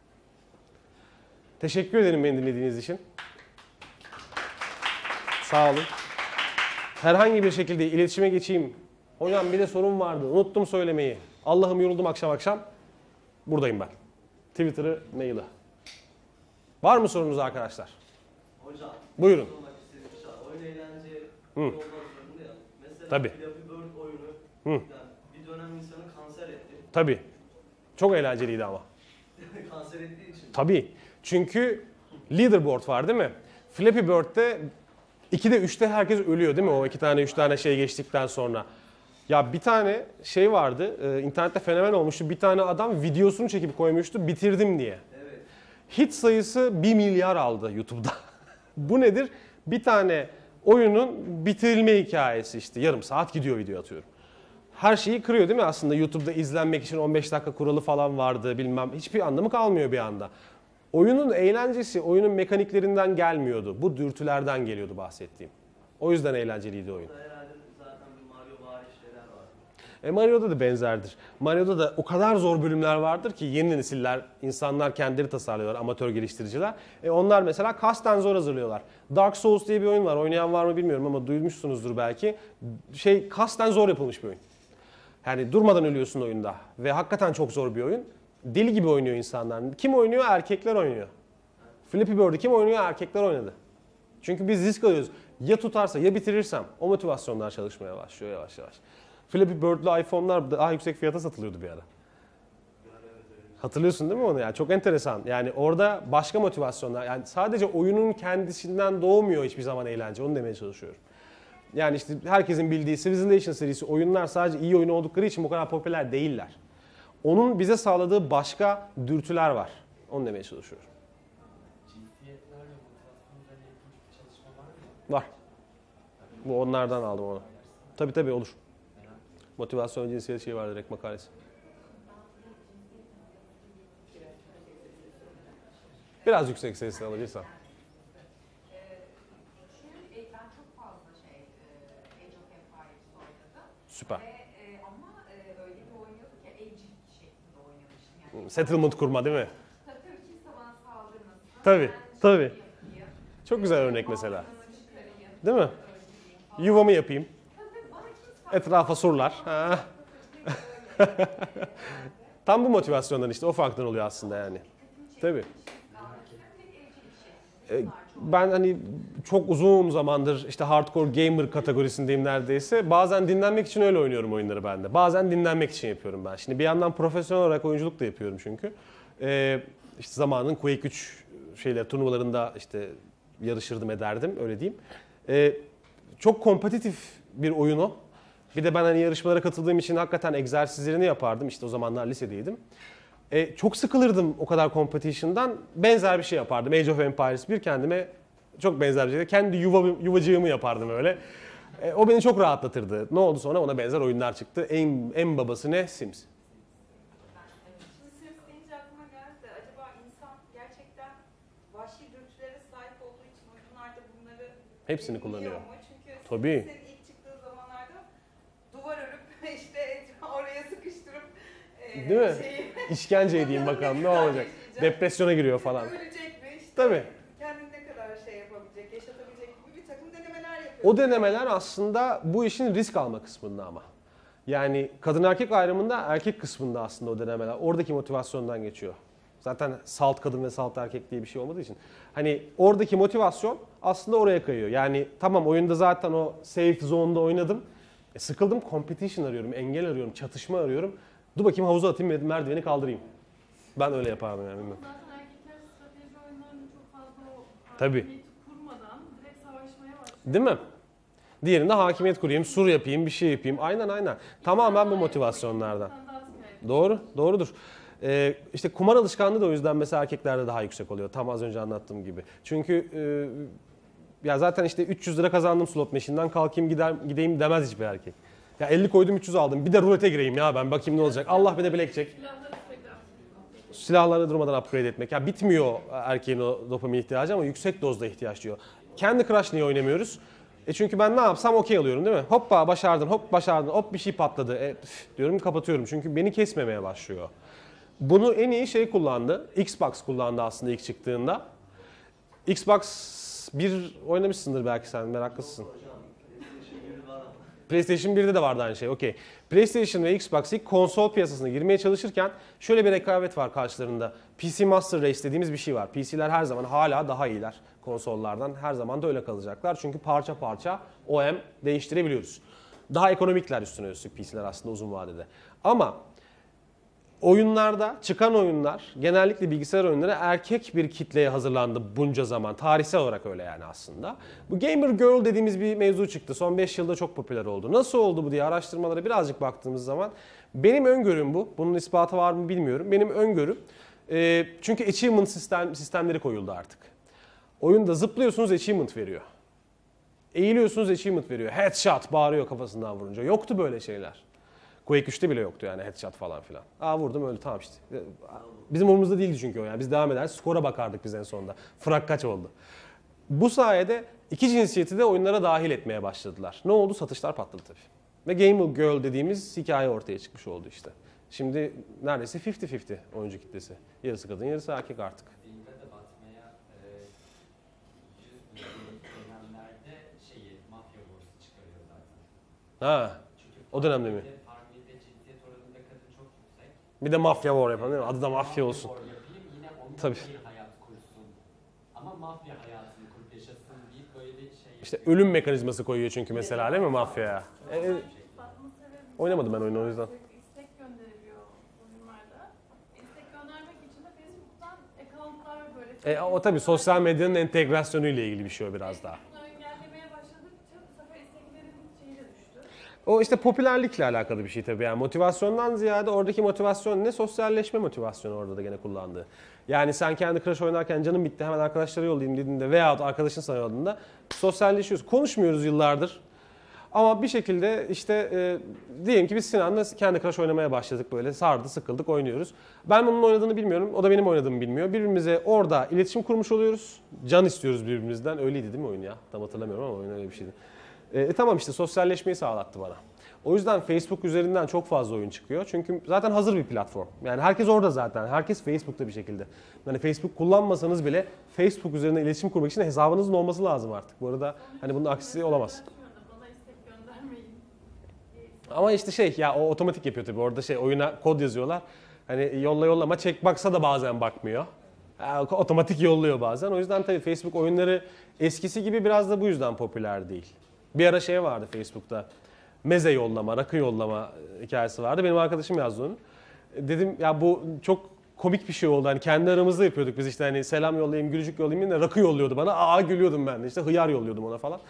Teşekkür ederim beni dinlediğiniz için. Sağ olun. Herhangi bir şekilde iletişime geçeyim. Hocam bir de sorun vardı. Unuttum söylemeyi. Allah'ım yoruldum akşam akşam. Buradayım ben. Twitter'ı, mail'i. Var mı sorunuz arkadaşlar? Hocam. Buyurun. Oyun eğlence Hı. olmak zorunda ya. Mesela Tabii. Flappy Bird oyunu Hı. yani bir dönem insanı kanser etti. Tabii. Çok eğlenceliydi ama. Kanser ettiği için. Tabii. Çünkü leaderboard var değil mi? Flappy Bird'de ikide üçte herkes ölüyor değil mi? O iki tane üç tane şey geçtikten sonra. Ya bir tane şey vardı, e, internette fenomen olmuştu. Bir tane adam videosunu çekip koymuştu, bitirdim diye. Evet. Hit sayısı bir milyar aldı YouTube'da. Bu nedir? Bir tane oyunun bitirilme hikayesi işte. Yarım saat gidiyor video atıyorum. Her şeyi kırıyor değil mi aslında? YouTube'da izlenmek için on beş dakika kuralı falan vardı bilmem. Hiçbir anlamı kalmıyor bir anda. Oyunun eğlencesi, oyunun mekaniklerinden gelmiyordu. Bu dürtülerden geliyordu bahsettiğim. O yüzden eğlenceliydi oyun. Burada herhalde zaten bir Mario vari şeyler var. E Mario'da da benzerdir. Mario'da da o kadar zor bölümler vardır ki yeni nesiller, insanlar kendileri tasarlıyorlar, amatör geliştiriciler. E onlar mesela kasten zor hazırlıyorlar. Dark Souls diye bir oyun var. Oynayan var mı bilmiyorum ama duymuşsunuzdur belki. Şey kasten zor yapılmış bir oyun. Yani durmadan ölüyorsun oyunda ve hakikaten çok zor bir oyun. Deli gibi oynuyor insanlar. Kim oynuyor? Erkekler oynuyor. Flappy Bird'ü kim oynuyor? Erkekler oynadı. Çünkü biz risk alıyoruz. Ya tutarsa ya bitirirsem o motivasyonlar çalışmaya başlıyor yavaş yavaş. Flappy Bird'lü iPhone'lar daha yüksek fiyata satılıyordu bir ara. Hatırlıyorsun değil mi onu? Yani çok enteresan. Yani orada başka motivasyonlar. Yani sadece oyunun kendisinden doğmuyor hiçbir zaman eğlence. Onu demeye çalışıyorum. Yani işte herkesin bildiği Civilization serisi oyunlar sadece iyi oyun oldukları için bu kadar popüler değiller. Onun bize sağladığı başka dürtüler var. Onu demeye çalışıyorum. Cinsiyetlerle motivasyon üzerine ilginç bir çalışma var mı? Var. Bu onlardan aldım onu. Tabii tabii olur. Motivasyon ve cinsiyet şeyi var direkt makalesi. Biraz yüksek sesle alabilirsen. Çünkü ben çok fazla şey Age of Empires oynadım. Süper. Ve, e, ama e, öyle bir oynuyorduk ki Age şeklinde oynamıştım. Yani Settlement kurma değil mi? tabii tabii kimse bana saldırmasın. Tabii, Ben tabii. şey yapayım, Çok güzel örnek mesela. baltamı çıkarayım, Değil mi? öldüreyim falan. Yuvamı yapayım. Tabii tabii bana kimse Etrafa surlar. Ha. Tam bu motivasyondan işte o farktan oluyor aslında yani. Tabii. E, Ben hani çok uzun zamandır işte hardcore gamer kategorisindeyim neredeyse. Bazen dinlenmek için öyle oynuyorum oyunları ben de. Bazen dinlenmek için yapıyorum ben. Şimdi bir yandan profesyonel olarak oyunculuk da yapıyorum çünkü. Ee, işte zamanın Quake üç şeyler turnuvalarında işte yarışırdım ederdim öyle diyeyim. Ee, çok kompetitif bir oyun o. Bir de ben hani yarışmalara katıldığım için hakikaten egzersizlerini yapardım. İşte o zamanlar lisedeydim. E, çok sıkılırdım o kadar competition'dan. Benzer bir şey yapardım. Age of Empires bir kendime çok benzer bir şey. Kendi yuva, yuvacığımı yapardım öyle. E, o beni çok rahatlatırdı. Ne oldu sonra? Ona benzer oyunlar çıktı. En, en babası ne? Sims. Şimdi Sims deyince aklıma geldi. Acaba insan gerçekten vahşi dürtülere sahip olduğu için oyunlarda bunları Hepsini biliyor kullanıyor. mu? Çünkü Tabii. Sims'in ilk çıktığı zamanlarda duvar örüp işte oraya sıkıştırıp e, Değil mi? şeyi İşkence edeyim bakalım ne olacak. Depresyona giriyor falan. ölecek mi? İşte Tabii. kendini ne kadar şey yapabilecek, yaşatabilecek gibi bir takım denemeler yapıyor. O denemeler aslında bu işin risk alma kısmında ama. Yani kadın erkek ayrımında erkek kısmında aslında o denemeler. Oradaki motivasyondan geçiyor. Zaten salt kadın ve salt erkek diye bir şey olmadığı için. Hani oradaki motivasyon aslında oraya kayıyor. Yani tamam oyunda zaten o safe zone'da oynadım. E, sıkıldım, competition arıyorum, engel arıyorum, çatışma arıyorum. Dur bakayım havuza atayım, merdiveni kaldırayım. Ben öyle yapardım yani. Bilmiyorum. Zaten erkekler strateji oyunlarını çok fazla o Tabii. hakimiyeti kurmadan direkt savaşmaya başlıyor. Değil mi? Diğerinde hakimiyet kurayım, sur yapayım, bir şey yapayım. Aynen aynen. Tamamen bu motivasyonlardan. Standart hikaye. Doğru, doğrudur. Ee, işte kumar alışkanlığı da o yüzden mesela erkeklerde daha yüksek oluyor. Tam az önce anlattığım gibi. Çünkü e, ya zaten işte üç yüz lira kazandım slot machine'den kalkayım gider, gideyim demez hiçbir erkek. Ya elli koydum üç yüz aldım. Bir de rulete gireyim ya ben bakayım ne olacak. Allah bir de blackjack. Silahları sürekli upgrade. Silahları durmadan upgrade etmek. Ya bitmiyor erkeğin o dopamin ihtiyacı ama yüksek dozda ihtiyaç diyor. Candy Crush niye oynamıyoruz? E çünkü ben ne yapsam okey alıyorum değil mi? Hoppa başardın, hop başardın, hop bir şey patladı. E, püf, diyorum kapatıyorum çünkü beni kesmemeye başlıyor. Bunu en iyi şey kullandı. Xbox kullandı aslında ilk çıktığında. Xbox bir oynamışsındır belki sen meraklısın. Hocam PlayStation biri var ama. PlayStation birde de vardı aynı şey. Okey. PlayStation ve Xbox ilk konsol piyasasına girmeye çalışırken şöyle bir rekabet var karşılarında. P C Master Race dediğimiz bir şey var. P C'ler her zaman hala daha iyiler konsollardan. Her zaman da öyle kalacaklar. Çünkü parça parça O M değiştirebiliyoruz. Daha ekonomikler üstüne üstlük P C'ler aslında uzun vadede. Ama oyunlarda çıkan oyunlar genellikle bilgisayar oyunları erkek bir kitleye hazırlandı bunca zaman. Tarihsel olarak öyle yani aslında. Bu Gamer Girl dediğimiz bir mevzu çıktı. Son beş yılda çok popüler oldu. Nasıl oldu bu diye araştırmalara birazcık baktığımız zaman benim öngörüm bu. Bunun ispatı var mı bilmiyorum. Benim öngörüm. E, çünkü achievement sistem, sistemleri koyuldu artık. Oyunda zıplıyorsunuz achievement veriyor. Eğiliyorsunuz achievement veriyor. Headshot bağırıyor kafasından vurunca. Yoktu böyle şeyler. Quake üçte bile yoktu yani headshot falan filan. Aa vurdum öyle tamam işte. Bizim umurumuzda değildi çünkü o yani. Biz devam eder skora bakardık biz en sonunda. Frak kaç oldu. Bu sayede iki cinsiyeti de oyunlara dahil etmeye başladılar. Ne oldu? Satışlar patladı tabii. Ve Gamer Girl dediğimiz hikaye ortaya çıkmış oldu işte. Şimdi neredeyse elli elli oyuncu kitlesi. Yarısı kadın, yarısı erkek artık. Zinde de batmaya e, yüz yıllık dönemlerde şeyi, Mafya Wars çıkarıyor zaten. Ha, Çünkü o dönemde mi? Farmville'de cinsiyet oranında kadın çok yüksek. Bir de Mafya War yapalım değil mi? Adı da Mafya olsun. War yapayım, yine onun Tabii. bir hayat kursun. Ama mafya hayatını kurup yaşasın deyip böyle bir şey. İşte ölüm mekanizması koyuyor çünkü mesela değil mi mafyaya? E, e, Fatma Sever Oynamadım ben oyunu o yüzden. istek gönderiliyor oyunlarda. İstek göndermek için de Facebook'tan accountlar böyle. e, o tabii sosyal medyanın entegrasyonu ile ilgili bir şey o biraz daha. Bunu engellemeye başladıkça bu sefer isteklerin şeyi de düştü. O işte popülerlikle alakalı bir şey tabii. Yani motivasyondan ziyade oradaki motivasyon ne? Sosyalleşme motivasyonu orada da gene kullandığı. Yani sen kendi Crash oynarken canım bitti hemen arkadaşlara yollayayım dediğinde veyahut arkadaşın sana yolladığında sosyalleşiyoruz. Konuşmuyoruz yıllardır. Ama bir şekilde işte e, diyelim ki biz Sinan'la kendi Crash oynamaya başladık böyle sardı sıkıldık oynuyoruz. Ben bunun oynadığını bilmiyorum. O da benim oynadığımı bilmiyor. Birbirimize orada iletişim kurmuş oluyoruz. Can istiyoruz birbirimizden. Öyleydi değil mi oyun ya? Tam hatırlamıyorum ama oyun öyle bir şeydi. E, e, tamam işte sosyalleşmeyi sağlattı bana. O yüzden Facebook üzerinden çok fazla oyun çıkıyor. Çünkü zaten hazır bir platform. Yani herkes orada zaten. Herkes Facebook'ta bir şekilde. Yani Facebook kullanmasanız bile Facebook üzerinden iletişim kurmak için hesabınızın olması lazım artık. Bu arada hani bunun aksi olamaz. Bana istek göndermeyin. Ama işte şey ya o otomatik yapıyor tabii. Orada şey oyuna kod yazıyorlar. Hani yolla yollama checkbox'a da bazen bakmıyor. Ya, otomatik yolluyor bazen. O yüzden tabii Facebook oyunları eskisi gibi biraz da bu yüzden popüler değil. Bir ara şey vardı Facebook'ta. Meze yollama, rakı yollama hikayesi vardı. Benim arkadaşım yazdı onu. Dedim ya bu çok komik bir şey oldu. Hani kendi aramızda yapıyorduk biz işte hani selam yollayayım, gülücük yollayayım yine rakı yolluyordu bana. Aa gülüyordum ben de işte hıyar yolluyordum ona falan.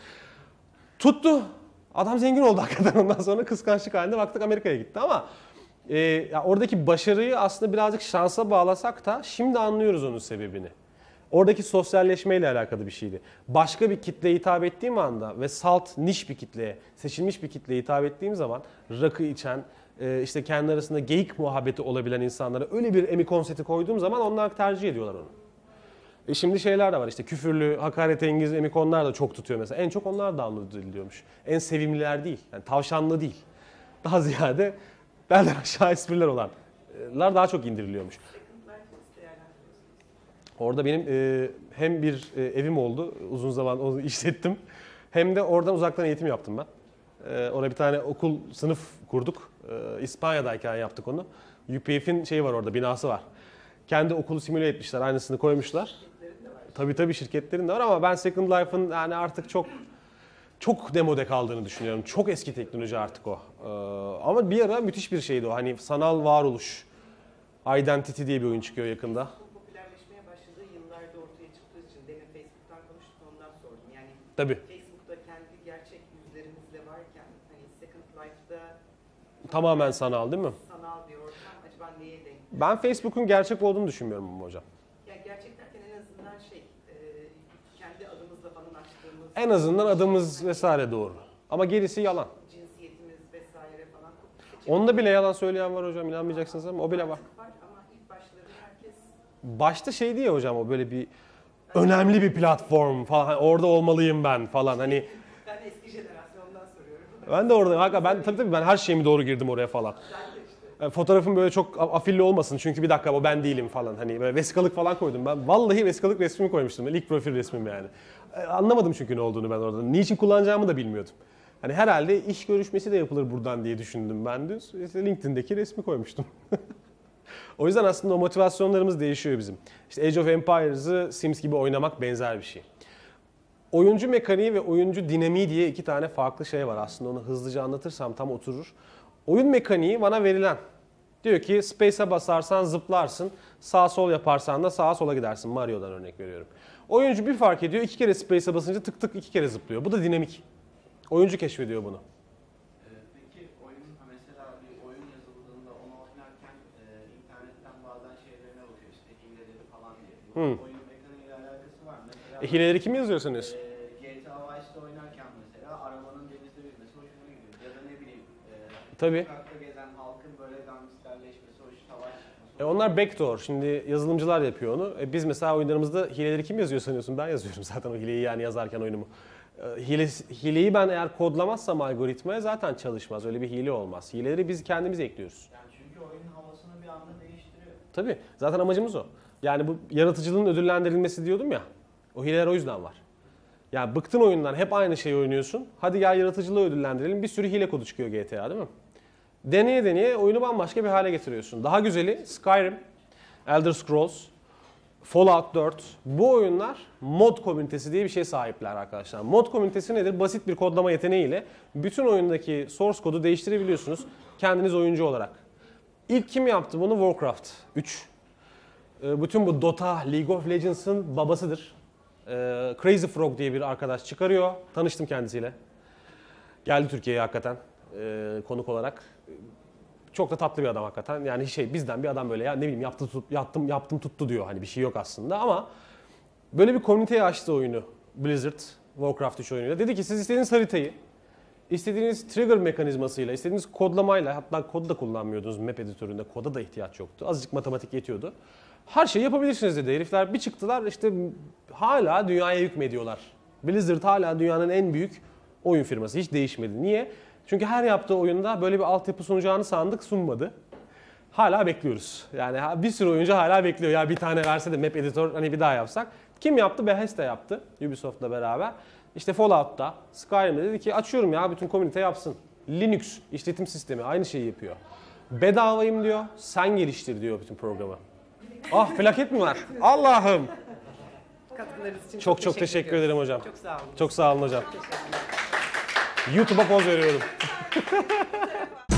Tuttu. Adam zengin oldu hakikaten ondan sonra kıskançlık halinde baktık Amerika'ya gitti ama e, ya oradaki başarıyı aslında birazcık şansa bağlasak da şimdi anlıyoruz onun sebebini. Oradaki sosyalleşmeyle alakalı bir şeydi. Başka bir kitleye hitap ettiğim anda ve salt niş bir kitleye, seçilmiş bir kitleye hitap ettiğim zaman rakı içen, e, işte kendi arasında geyik muhabbeti olabilen insanlara öyle bir emikonseti koyduğum zaman onlar tercih ediyorlar onu. E şimdi şeyler de var işte küfürlü, hakaretengiz emikonlar da çok tutuyor mesela. En çok onlar download ediliyormuş. En sevimliler değil, yani tavşanlı değil. Daha ziyade belden aşağı espriler olanlar daha çok indiriliyormuş. Orada benim e, hem bir e, evim oldu, uzun zaman onu işlettim. Hem de oradan uzaktan eğitim yaptım ben. E, orada bir tane okul, sınıf kurduk. E, İspanya'dayken yaptık onu. U P F'in şeyi var orada, binası var. Kendi okulu simüle etmişler, aynısını koymuşlar. Tabii tabii şirketlerin de var ama ben Second Life'ın yani artık çok çok demode kaldığını düşünüyorum. Çok eski teknoloji artık o. Ee, ama bir ara müthiş bir şeydi o. Hani sanal varoluş. Identity diye bir oyun çıkıyor yakında. Popülerleşmeye başladığı yıllarda ortaya çıktığı için demin Facebook'tan konuştuk ondan sordum. Yani Tabii. Facebook'ta kendi gerçek yüzlerimizle varken hani Second Life'da Tamamen sanal değil mi? sanal bir ortam acaba neye denk? Ben Facebook'un gerçek olduğunu düşünmüyorum ama hocam. Ya gerçek derken en azından şey e, kendi adımızla falan açtığımız En azından adımız vesaire doğru. Ama gerisi yalan. cinsiyetimiz vesaire falan. Onda bile yalan söyleyen var hocam, inanmayacaksınız ama o bile var. var ama ilk başları herkes Başta şey diye hocam o böyle bir önemli bir platform falan. Hani orada olmalıyım ben falan hani. ben eski jenerasyondan soruyorum. Ben de orada hakikaten ben tabii tabii ben her şeyimi doğru girdim oraya falan. Yani fotoğrafım böyle çok afilli olmasın çünkü bir dakika o ben değilim falan. Hani böyle vesikalık falan koydum ben. Vallahi vesikalık resmimi koymuştum. Böyle ilk profil resmim yani. E, Anlamadım çünkü ne olduğunu ben orada. Niçin kullanacağımı da bilmiyordum. Hani herhalde iş görüşmesi de yapılır buradan diye düşündüm ben de. İşte LinkedIn'deki resmi koymuştum. O yüzden aslında o motivasyonlarımız değişiyor bizim. İşte Age of Empires'ı Sims gibi oynamak benzer bir şey. Oyuncu mekaniği ve oyuncu dinamiği diye iki tane farklı şey var. Aslında onu hızlıca anlatırsam tam oturur. Oyun mekaniği bana verilen. Diyor ki space'e basarsan zıplarsın, sağ sol yaparsan da sağa sola gidersin. Mario'dan örnek veriyorum. Oyuncu bir fark ediyor, iki kere space'e basınca tık tık iki kere zıplıyor. Bu da dinamik. Oyuncu keşfediyor bunu. Ee, Peki oyun mesela bir oyun yazıldığında onu oynarken e, internetten bazen şeylerine bakıyor işte hileleri falan diye. Hı. Oyun mekaniğiyle alakası var mı? Mesela E, hileleri kim yazıyor sanıyorsun? e, G T A Vice'de oynarken mesela arabanın denizde yüzmesi hoşuma gidiyor. Ya da ne bileyim e, Tabii. sokakta gezen halkın böyle gangsterleşmesi, hoş savaş çıkması. E, onlar backdoor. Şimdi yazılımcılar yapıyor onu. E, biz mesela oyunlarımızda hileleri kim yazıyor sanıyorsun? Ben yazıyorum zaten o hileyi yani yazarken oyunumu. Ee, Hile, hileyi ben eğer kodlamazsam algoritmaya zaten çalışmaz. Öyle bir hile olmaz. Hileleri biz kendimiz ekliyoruz. Yani çünkü oyunun havasını bir anda değiştiriyor. Tabii. Zaten amacımız o. Yani bu yaratıcılığın ödüllendirilmesi diyordum ya. O hileler o yüzden var. Yani bıktın oyundan, hep aynı şeyi oynuyorsun. Hadi gel yaratıcılığı ödüllendirelim. Bir sürü hile kodu çıkıyor G T A, değil mi? Deneye deneye oyunu bambaşka bir hale getiriyorsun. Daha güzeli Skyrim, Elder Scrolls, Fallout dört. Bu oyunlar mod komünitesi diye bir şey sahipler arkadaşlar. Mod komünitesi nedir? Basit bir kodlama yeteneğiyle bütün oyundaki source kodu değiştirebiliyorsunuz kendiniz oyuncu olarak. İlk kim yaptı bunu? Warcraft üç. Ee, Bütün bu Dota, League of Legends'ın babasıdır. Ee, Crazy Frog diye bir arkadaş çıkarıyor. Tanıştım kendisiyle. Geldi Türkiye'ye hakikaten ee, konuk olarak. Çok da tatlı bir adam hakikaten. Yani şey bizden bir adam böyle ya ne bileyim yaptı tut, yaptım yaptım tuttu diyor. Hani bir şey yok aslında ama böyle bir komüniteye açtı oyunu Blizzard Warcraft üç oyunuyla. Dedi ki siz istediğiniz haritayı, istediğiniz trigger mekanizmasıyla, istediğiniz kodlamayla, hatta kod da kullanmıyordunuz map editöründe. Koda da ihtiyaç yoktu. Azıcık matematik yetiyordu. Her şeyi yapabilirsiniz dedi. Herifler bir çıktılar işte hala dünyaya hükmediyorlar. Blizzard hala dünyanın en büyük oyun firması. Hiç değişmedi. Niye? Çünkü her yaptığı oyunda böyle bir altyapı sunacağını sandık, sunmadı. Hala bekliyoruz. Yani bir sürü oyuncu hala bekliyor. Ya bir tane verse de map editör hani bir daha yapsak. Kim yaptı? Bethesda yaptı Ubisoft'la beraber. İşte Fallout'ta, Skyrim'de dedi ki açıyorum ya bütün komünite yapsın. Linux işletim sistemi aynı şeyi yapıyor. Bedavayım diyor, sen geliştir diyor bütün programı. Ah felaket mi var? Allah'ım. Katkılarınız için Çok çok teşekkür ediyoruz. ederim hocam. Çok sağ olun. Çok sağ olun hocam. Teşekkürler. YouTube'a poz veriyorum.